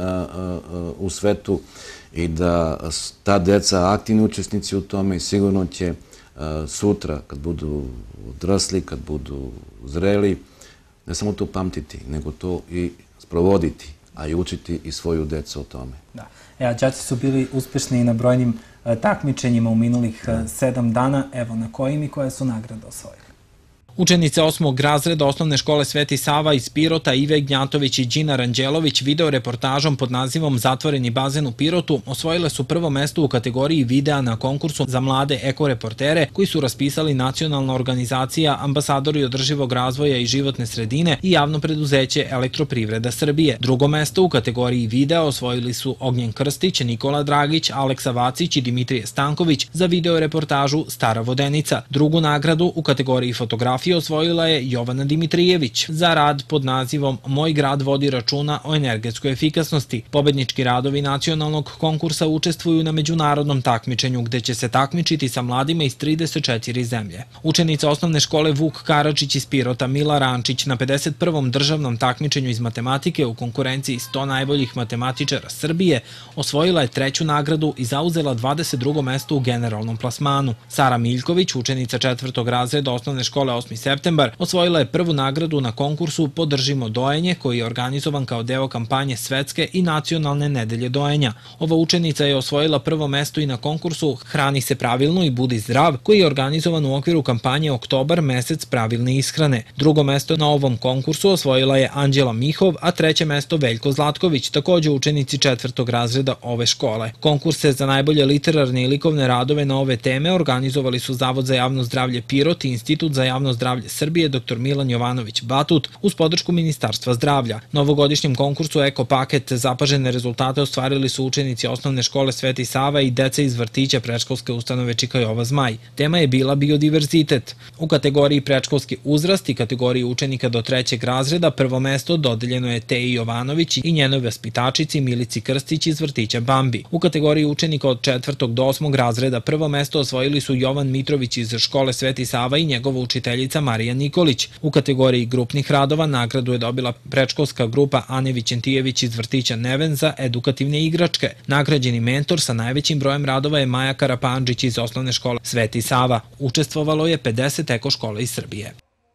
u svetu i da ta deca aktivni učesnici u tome i sigurno će sutra, kad budu odrasli, kad budu zreli, ne samo to pamtiti, nego to i sprovoditi, a i učiti i svoju decu o tome. Đaci su bili uspešni i na brojnim takmičenjima u minulih 7 dana. Evo na kojim i koje su nagrade osvojili. Učenice 8. razreda osnovne škole Sveti Sava iz Pirota, Ive Gnjatović i Đina Ranđelović video reportažom pod nazivom Zatvoreni bazen u Pirotu osvojile su prvo mesto u kategoriji videa na konkursu za mlade ekoreportere koji su raspisali Nacionalna organizacija Ambasadori održivog razvoja i životne sredine i javno preduzeće Elektroprivreda Srbije. Drugo mesto u kategoriji videa osvojili su Ognjen Krstić, Nikola Dragić, Aleksa Vacić i Dimitrije Stanković za video reportažu Stara Vodenica. Drugu nagradu u kategoriji fotografije fotografije osvojila je Jovana Dimitrijević za rad pod nazivom Moj grad vodi računa o energetskoj efikasnosti. Pobednički radovi nacionalnog konkursa učestvuju na međunarodnom takmičenju gde će se takmičiti sa mladima iz 34 zemlje. Učenica osnovne škole Vuk Karadžić iz Pirota Mila Rančić na 51. državnom takmičenju iz matematike u konkurenciji 100 najboljih matematičara Srbije osvojila je 3. nagradu i zauzela 22. mesto u generalnom plasmanu. Sara Miljković, učenica 4. razreda osnovne škole 8. septembar, osvojila je 1. nagradu na konkursu Podržimo dojenje, koji je organizovan kao deo kampanje Svetske i nacionalne nedelje dojenja. Ova učenica je osvojila 1. mesto i na konkursu Hrani se pravilno i budi zdrav, koji je organizovan u okviru kampanje Oktobar, mesec pravilne ishrane. 2. mesto na ovom konkursu osvojila je Anđela Mihov, a 3. mesto Veljko Zlatković, takođe učenici 4. razreda ove škole. Konkurse za najbolje literarne i likovne radove na ove teme organizovali su Zavod za javno zdravlje Pirot i Institut za javno zdravlje Srbije dr. Milan Jovanović Batut uz podršku Ministarstva zdravlja. Na ovogodišnjem konkursu Eko paket zapažene rezultate ostvarili su učenici osnovne škole Sveti Sava i deca iz vrtića predškolske ustanove Čika Jova Zmaj. Tema je bila biodiverzitet. U kategoriji predškolski uzrast i kategoriji učenika do 3. razreda prvo mesto dodeljeno je Teji Jovanović i njenoj vaspitačici Milici Krstić iz vrtića Bambi. U kategoriji učenika od 4. do 8. razreda prvo mesto osvojili su Jovan Mitrović iz škole Sveti Sava i njegova učiteljica Marija Nikolić. U kategoriji grupnih radova nagradu je dobila predškolska grupa Ane Vićentijević iz vrtića Neven za edukativne igračke. Nagrađeni mentor sa najvećim brojem radova je Maja Karapandžić iz osnovne škole Sveti Sava. Učestvovalo je 50 eko škola iz Srbije.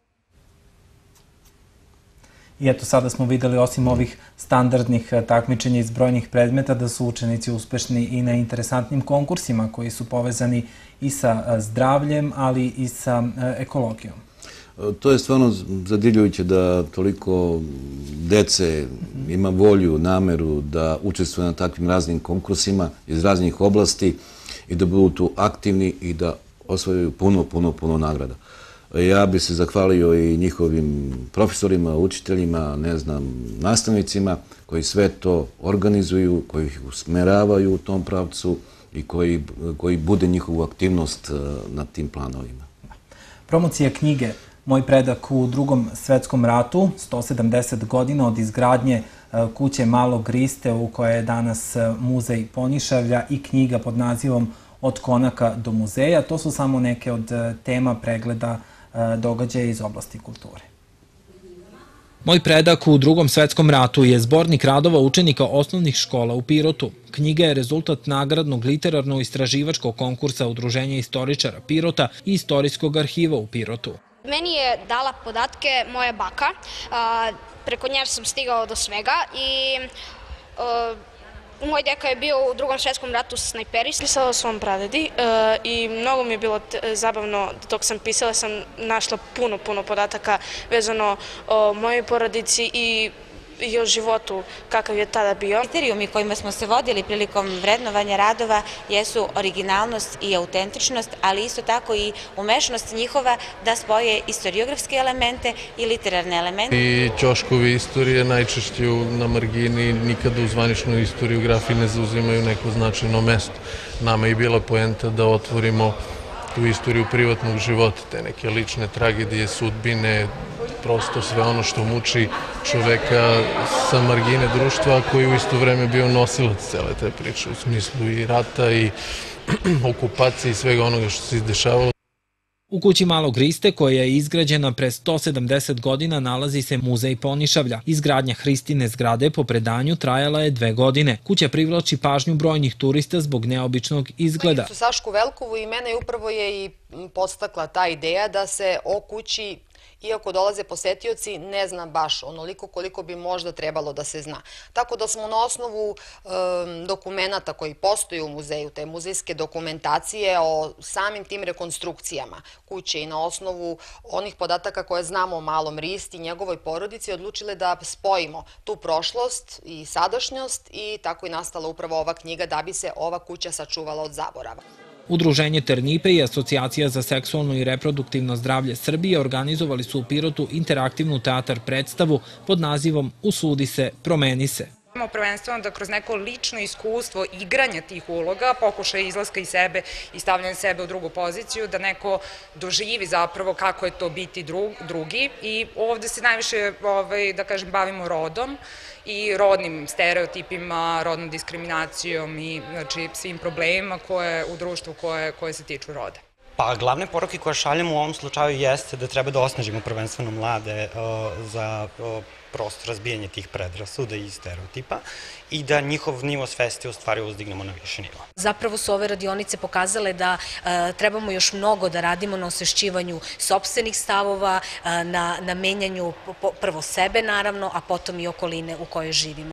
I eto, sada smo videli, osim ovih standardnih takmičenja iz brojnih predmeta, da su učenici uspešni i na interesantnim konkursima koji su povezani i sa zdravljem, ali i sa ekologijom. To je stvarno zadivljujuće da toliko dece ima volju, nameru da učestvuje na takvim raznim konkursima iz raznih oblasti i da budu tu aktivni i da osvojaju puno nagrada. Ja bi se zahvalio i njihovim profesorima, učiteljima, nastavnicima koji sve to organizuju, koji ih usmeravaju u tom pravcu i koji bude njihovu aktivnost na tim planovima. Promocija knjige Moj predak u Drugom svetskom ratu, 170 godina od izgradnje kuće Malog Riste u kojoj je danas muzej Ponišavlja i knjiga pod nazivom Od konaka do muzeja. To su samo neke od tema pregleda događaja iz oblasti kulture. Moj predak u Drugom svetskom ratu je zbornik radova učenika osnovnih škola u Pirotu. Knjiga je rezultat nagradnog literarno-istraživačkog konkursa Udruženja istoričara Pirota i Istorijskog arhiva u Pirotu. Meni je dala podatke moja baka, preko nje sam stigao do svega i moj deka je bio u Drugom svetskom ratu snajperist. Pisala o svom pradedi i mnogo mi je bilo zabavno, dok sam pisala sam našla puno podataka vezano o mojoj porodici i o životu kakav je tada bio. Kriterijumi kojima smo se vodili prilikom vrednovanja radova jesu originalnost i autentičnost, ali isto tako i umešnost njihova da spoje istoriografske elemente i literarne elemente. I ćoškovi istorije najčešće na margini nikada u zvaničnoj istoriografiji ne zauzimaju neko značajno mesto. Nama je bila poenta da otvorimo tu istoriju privatnog života, te neke lične tragedije, sudbine, prosto sve ono što muči čoveka sa margine društva, koji u isto vreme bio nosilac cele te priče, u smislu i rata i okupacije i svega onoga što se izdešavalo. U kući Malog Riste, koja je izgrađena pre 170 godina, nalazi se muzej Ponišavlja. Izgradnja Hristine zgrade po predanju trajala je 2 godine. Kuća privlači pažnju brojnih turista zbog neobičnog izgleda. Sašku Velkovu i mene upravo je i podstakla ta ideja da se o kući, iako dolaze posetioci, ne zna baš onoliko koliko bi možda trebalo da se zna. Tako da smo na osnovu dokumenta koji postoji u muzeju, te muzejske dokumentacije o samim tim rekonstrukcijama kuće i na osnovu onih podataka koje znamo o Malom Risti i njegovoj porodici, odlučile da spojimo tu prošlost i sadašnjost i tako je nastala upravo ova knjiga da bi se ova kuća sačuvala od zaborava. Udruženje Ternipe i Asocijacija za seksualno i reproduktivno zdravlje Srbije organizovali su u Pirotu interaktivnu teatar predstavu pod nazivom Usudi se, promeni se. Prvenstveno da kroz neko lično iskustvo igranja tih uloga, pokušaj izlaska iz sebe i stavljanja sebe u drugu poziciju, da neko doživi zapravo kako je to biti drugi. I ovde se najviše, da kažem, bavimo rodom i rodnim stereotipima, rodnom diskriminacijom i svim problemima u društvu koje se tiču roda. Pa glavne poruke koje šaljemo u ovom slučaju jeste da treba da osnažimo prvenstveno mlade za prosto razbijanje tih predrasuda i stereotipa i da njihov nivo svesti u stvari uzdignemo na više nivo. Zapravo su ove radionice pokazale da trebamo još mnogo da radimo na osvešćivanju sopstvenih stavova, na menjanju prvo sebe naravno, a potom i okoline u kojoj živimo.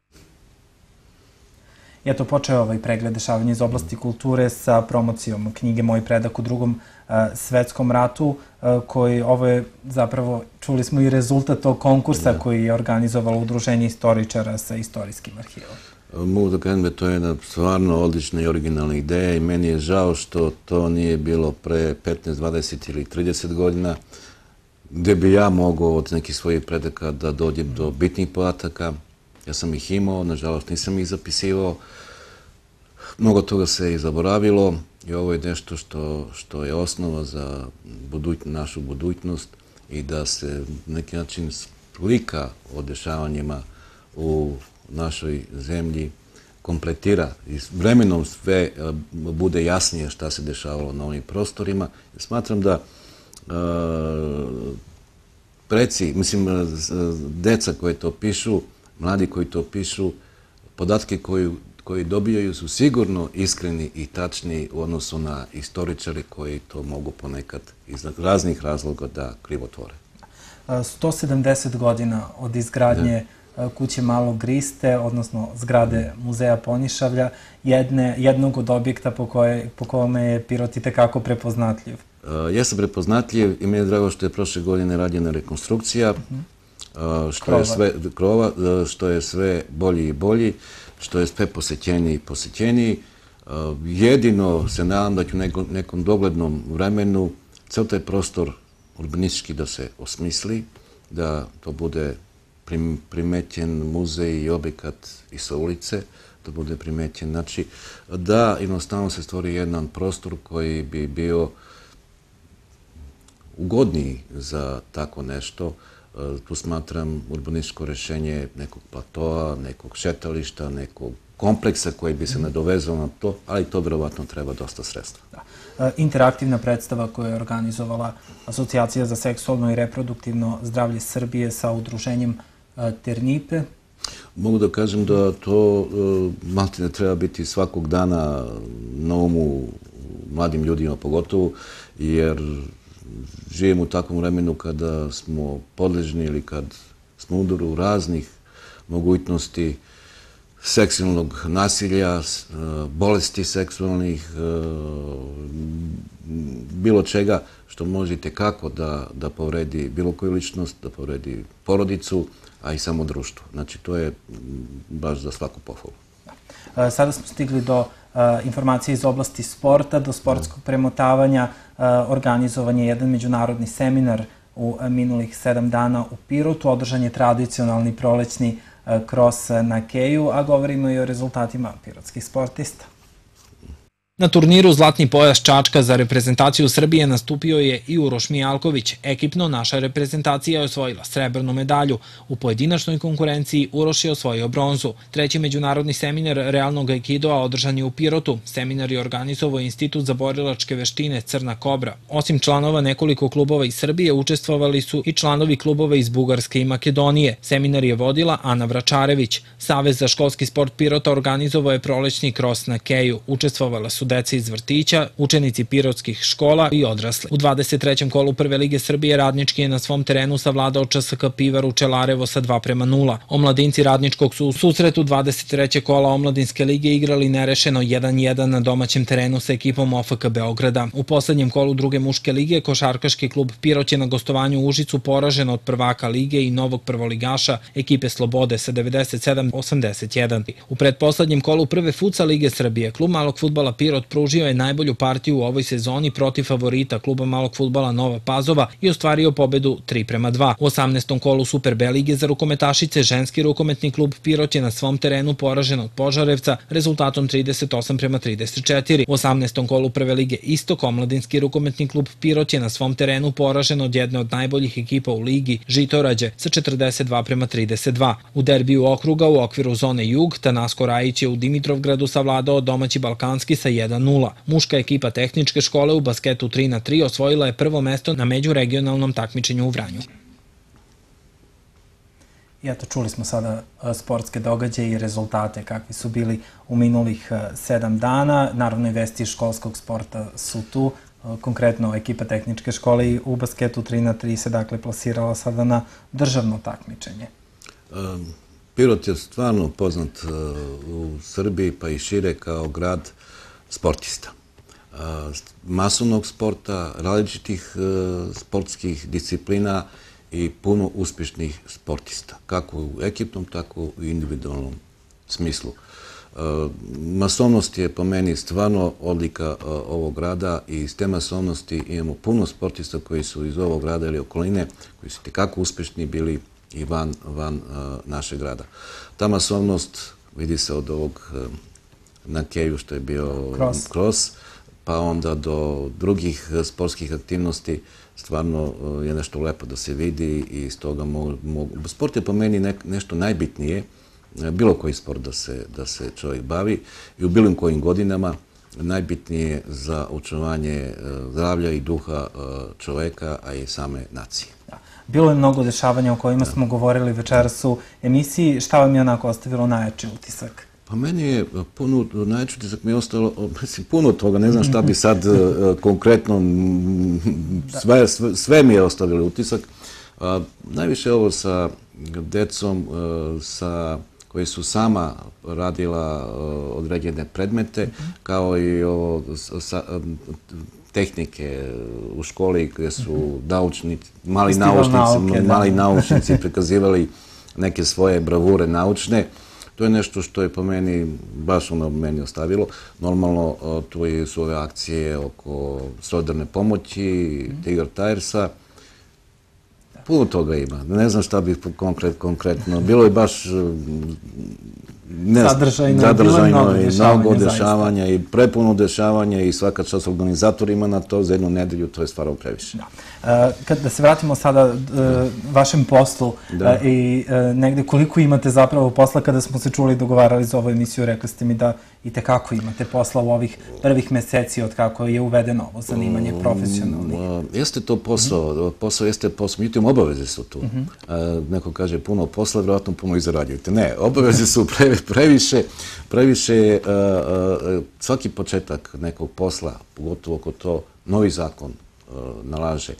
Eto, počeo ovaj pregled dešavanja iz oblasti kulture sa promocijom knjige Moj predak u Drugom svetskom ratu, koji, ovo je zapravo, čuli smo i rezultat tog konkursa koji je organizovalo Udruženje istoričara sa istorijskim arhivom. Mogu da kažem da to je jedna stvarno odlična i originalna ideja i meni je žao što to nije bilo pre 15, 20 ili 30 godina, gde bi ja mogao od nekih svojih predaka da dođem do bitnih podataka. Ja sam ih imao, nažalost nisam ih zapisivao. Mnogo toga se i zaboravilo i ovo je nešto što je osnova za našu budućnost i da se na neki način slika o dešavanjima u našoj zemlji kompletira i vremenom sve bude jasnije šta se dešavalo na ovim prostorima. Smatram da deca koje to pišu, mladi koji to pišu, podatke koji dobijaju su sigurno iskreni i tačni u odnosu na istoričari koji to mogu ponekad iz raznih razloga da krivotvore. 170 godina od izgradnje kuće Malog Griste, odnosno zgrade Muzeja Ponišavlja, jednog od objekta po kome je Pirot itekako prepoznatljiv. Jesam prepoznatljiv i mi je drago što je prošle godine rađena rekonstrukcija, što je sve bolji i bolji, što je sve posećeniji i posećeniji. Jedino se nadam da ću u nekom doglednom vremenu ceo taj prostor urbanistički da se osmisli, da to bude primećen muzej i objekat i sa ulice, da bude primećen. Znači, da jednostavno se stvori jedan prostor koji bi bio ugodniji za tako nešto. Tu smatram urbanističko rešenje nekog platoa, nekog šetališta, nekog kompleksa koji bi se nadovezao na to, ali to verovatno treba dosta sredstva. Interaktivna predstava koju je organizovala Asocijacija za seksualno i reproduktivno zdravlje Srbije sa udruženjem Ternipe. Mogu da kažem da to maltene treba biti svakog dana na umu mladim ljudima pogotovo, jer živimo u takvom vremenu kada smo podležni ili kad smo u udaru raznih mogućnosti seksualnog nasilja, bolesti seksualnih, bilo čega što može itekako da povredi bilo koju ličnost, da povredi porodicu, a i samo društvo. Znači, to je baš za svaku pohvalu. Sada smo stigli do informacije iz oblasti sporta, do sportskog premotavanja. Organizovan je jedan međunarodni seminar u minulih 7 dana u Pirotu. Održan je tradicionalni prolećni kros na keju, a govorimo i o rezultatima pirotskih sportista. Na turniru Zlatni pojas Čačka za reprezentaciju Srbije nastupio je i Uroš Mijalković. Ekipno naša reprezentacija je osvojila srebrnu medalju. U pojedinačnoj konkurenciji Uroš je osvojio bronzu. Treći međunarodni seminar realnog aikidoa održan je u Pirotu. Seminar je organizovao Institut za borilačke veštine Crna Kobra. Osim članova nekoliko klubova iz Srbije, učestvovali su i članovi klubova iz Bugarske i Makedonije. Seminar je vodila Ana Vračarević. Savez za školski sport Pirota organizovao je prolećni kros na keju. Učestvovala su deca iz vrtića, učenici pirotskih škola i odrasli. U 23. kolu Prve lige Srbije Radnički je na svom terenu savladao ČSK Pivaru Čelarevo sa 2:0. Omladinci Radničkog su u susretu 23. kola Omladinske lige igrali nerešeno 1:1 na domaćem terenu sa ekipom OFK Beograda. U poslednjem kolu druge muške lige košarkaški klub Pirot je na gostovanju u Užicu poražen od prvaka lige i novog prvoligaša ekipe Slobode sa 97-81. U pretposlednjem kolu Prve futsal lige Srbije klub malog fudbala Pirot Pirot pružio je najbolju partiju u ovoj sezoni protiv favorita kluba malog fudbala Nova Pazova i ostvario pobedu 3:2. U 18. kolu Super B lige za rukometašice ženski rukometni klub Pirot je na svom terenu poražen od Požarevca rezultatom 38:34. U 18. kolu Prve lige Istok omladinski rukometni klub Pirot je na svom terenu poražen od jedne od najboljih ekipa u ligi Žitorađe sa 42:32. U derbiju okruga u okviru zone Jug Tanasko Rajić je u Dimitrovgradu savladao domaći Balkanski sa 1:0. Muška ekipa tehničke škole u basketu 3:3 osvojila je prvo mesto na međuregionalnom takmičenju u Vranju. I eto, čuli smo sada sportske događaje i rezultate kakvi su bili u minulih 7 dana. Naravno i vesti školskog sporta su tu. Konkretno ekipa tehničke škole i u basketu 3:3 se dakle plasirala sada na državno takmičenje. Pirot je stvarno poznat u Srbiji pa i šire kao grad sportista. Masovnog sporta, različitih sportskih disciplina i puno uspješnih sportista, kako u ekipnom, tako u individualnom smislu. Masovnost je po meni stvarno odlika ovog grada i iz te masovnosti imamo puno sportista koji su iz ovog grada ili okoline, koji su tekako uspješni bili i van našeg grada. Ta masovnost vidi se od ovog na Keju što je bio cross, pa onda do drugih sportskih aktivnosti. Stvarno je nešto lepo da se vidi i iz toga sport je po meni nešto najbitnije, bilo koji sport da se čovjek bavi i u bilo kojim godinama najbitnije za očuvanje zdravlja i duha čoveka, a i same nacije. Bilo je mnogo dešavanja o kojima smo govorili večeras u emisiji. Šta vam je onako ostavilo najjači utisak? Pa meni je najjači utisak mi je ostalo, puno toga, ne znam šta bi sad konkretno, sve mi je ostavilo utisak. Najviše ovo sa decom koji su sama radila određene predmete, kao i ovo tehnike u školi gdje su mali naučnici prikazivali neke svoje bravure naučne. To je nešto što je po meni, baš meni ostavilo. Normalno, tu su ove akcije oko solidarne pomoći, Tigar Tiresa. Puno toga ima. Ne znam šta bi konkretno. Bilo je baš sadržajno i mnogo dešavanja i prepuno dešavanja i svaka čast organizatorima na to za jednu nedelju, to je stvarno previše. Da se vratimo sada vašem poslu i negde koliko imate zapravo posla, kada smo se čuli i dogovarali za ovu emisiju, rekli ste mi da i tekako imate posla u ovih prvih meseci od kako je uvedeno ovo zanimanje profesionalni. Jeste to posao jeste posao, međutim obaveze su tu. Neko kaže puno posla, vjerojatno puno i zarađujete. Ne, obaveze su previše svaki početak nekog posla, pogotovo ako to novi zakon nalaže.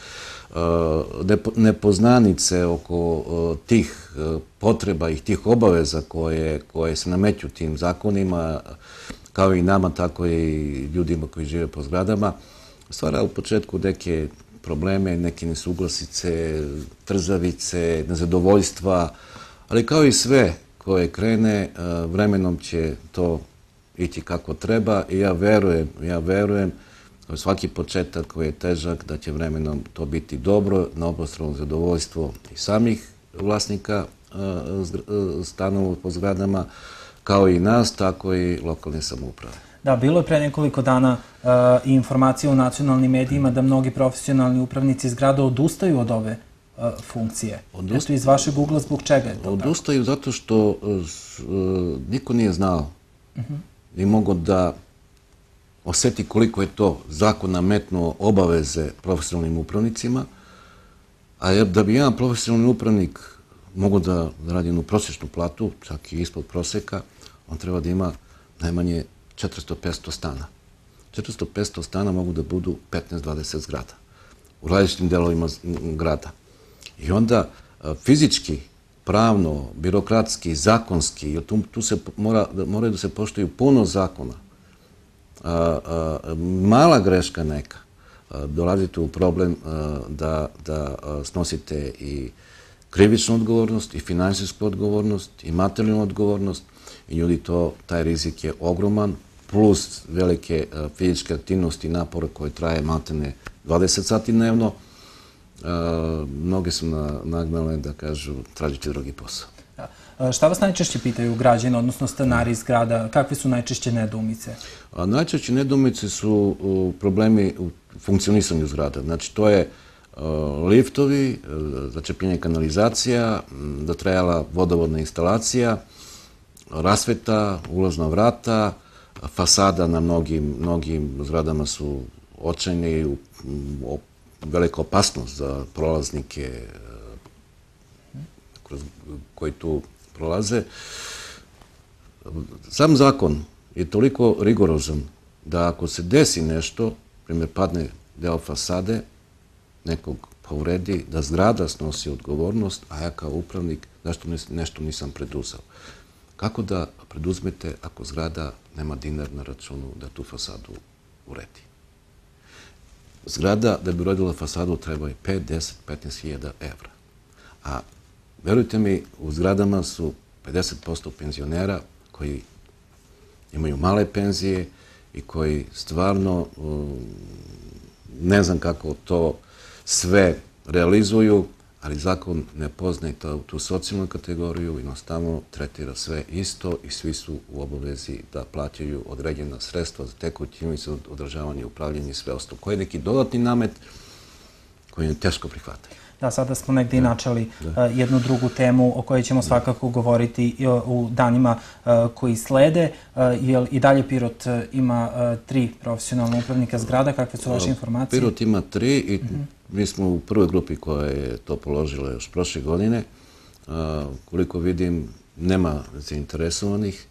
Nepoznanice oko tih potreba i tih obaveza koje se nameću tim zakonima, kao i nama, tako i ljudima koji žive po zgradama, stvara u početku neke probleme, neke nesuglasice, trzavice, nezadovoljstva, ali kao i sve koje krene, vremenom će to ići kako treba i ja verujem svaki početak koji je težak, da će vremenom to biti dobro, na obostrano zadovoljstvo i samih vlasnika stanova po zgradama, kao i nas, tako i lokalne samouprave. Da, bilo je pre nekoliko dana i informacije u nacionalnim medijima da mnogi profesionalni upravnici zgrada odustaju od ove funkcije. Eto, iz vašeg ugla, zbog čega je to tako? Odustaju zato što niko nije znao i mogo da osjeti koliko je to zakon nametnuo obaveze profesionalnim upravnicima, a da bi jedan profesionalni upravnik mogao da radi jednu prosječnu platu, čak i ispod proseka, on treba da ima najmanje 400-500 stana. 400-500 stana mogu da budu 15-20 zgrada u različitim delovima grada. I onda fizički, pravno, birokratski, zakonski, tu se moraju da se poštuju puno zakona. Mala greška neka, dolazite u problem da snosite i krivičnu odgovornost, i finansijsku odgovornost, i materijalnu odgovornost, i ljudi taj rizik je ogroman, plus velike fizičke aktivnosti i napore koje traje maltene 20 sati dnevno, mnogi su nagnale da kažu tražite drugi posao. Šta vas najčešće pitaju građani, odnosno stanari iz grada? Kakve su najčešće nedoumice? Najčešće nedoumice su problemi u funkcionisanju zgrada. Znači, to je liftovi, začepljenje kanalizacija, dotrajala vodovodna instalacija, rasveta, ulazna vrata, fasada na mnogim zgradama su očajne i velika opasnost za prolaznike koji tu prolaze. Sam zakon je toliko rigorozan da ako se desi nešto, primjer padne deo fasade, nekog povredi, da zgrada snosi odgovornost, a ja kao upravnik zašto nešto nisam preduzeo. Kako da preduzmete ako zgrada nema dinar na računu da tu fasadu uredi? Zgrada da bi uredila fasadu treba je 5, 10, 15.000 evra. A verujte mi, u zgradama su 50% penzionera koji imaju male penzije i koji stvarno ne znam kako to sve realizuju, ali zakon ne poznaje tu socijalnu kategoriju, jednostavno tretira sve isto i svi su u obavezi da plaćaju određena sredstva za tekuće imovinsko održavanje, upravljanje i sve ostalo. Koji je neki dodatni namet koji je teško prihvataju. Da, sada smo negdje i načeli jednu drugu temu o kojoj ćemo svakako govoriti u danima koji slede. Jer i dalje Pirot ima 3 profesionalna upravnika zgrada. Kakve su vaše informacije? Pirot ima 3 i mi smo u prvoj grupi koja je to položila još prošle godine. Koliko vidim, nema zainteresovanih.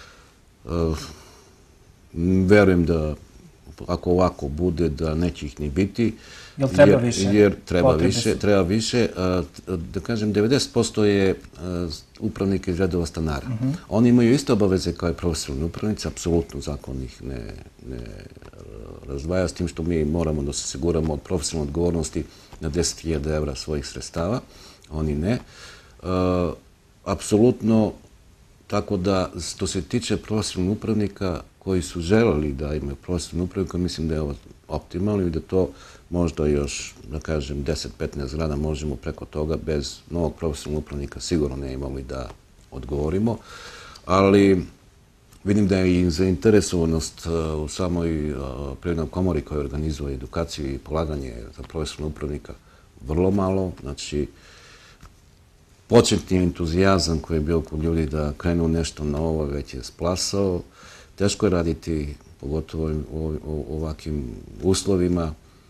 Verujem da ako ovako bude, da neće ih ni biti. Jel treba više? Jer treba više. Da kažem, 90% je upravnika iz redova stanara. Oni imaju iste obaveze kao i profesionalni upravnici, apsolutno zakon ih ne razdvaja, s tim što mi moramo da se osiguramo od profesionalne odgovornosti na 10.000 evra svojih sredstava. Oni ne. Apsolutno, tako da, što se tiče profesionalnih upravnika koji su želeli da imaju profesionalnog upravnika, mislim da je ovo optimalno i da to možda još, da kažem, 10-15 zgrada možemo preko toga bez novog profesionalnog upravnika sigurno ne imamo i da odgovorimo. Ali vidim da je i zainteresovanost u samoj Privrednoj komori koja organizuje edukaciju i polaganje za profesionalnog upravnika vrlo malo. Znači, početni entuzijazam koji je bio kod ljudi da krenu nešto novo već je splasao. Teško je raditi, pogotovo u ovakvim uslovima,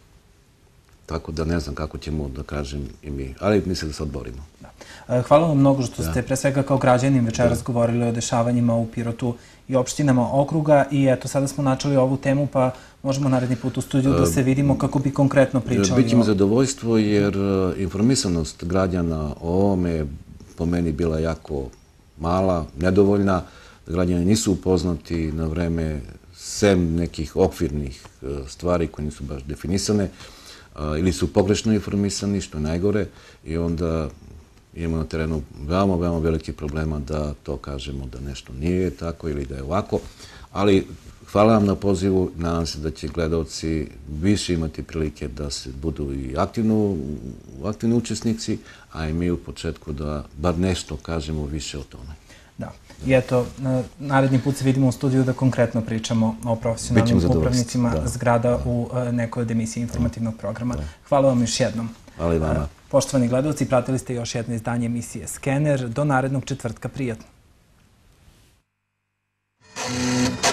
tako da ne znam kako ćemo, da kažem, i mi, ali mislim da se odborimo. Hvala vam mnogo što ste pre svega kao građanin večeras govorili o dešavanjima u Pirotu i opštinama okruga i eto, sada smo načeli ovu temu, pa možemo naredni put u studiju da se vidimo kako bi konkretno pričali. Biće mi zadovoljstvo jer informisanost građana o ovome je po meni bila jako mala, nedovoljna. Građani nisu upoznati na vreme sem nekih okvirnih stvari koje nisu baš definisane ili su pogrešno informisani, što je najgore, i onda imamo na terenu veoma, veoma veliki problema da to kažemo da nešto nije tako ili da je ovako. Ali hvala vam na pozivu, nadam se da će gledalci više imati prilike da se budu i aktivni učesnici, a i mi u početku da bar nešto kažemo više o tome. Da. I eto, naredni put se vidimo u studiju da konkretno pričamo o profesionalnim upravnicima zgrada u nekoj od emisije informativnog programa. Hvala vam još jednom. Hvala i vama. Poštovani gledalci, pratili ste još jedno izdanje emisije Skener. Do narednog četvrtka, prijatno.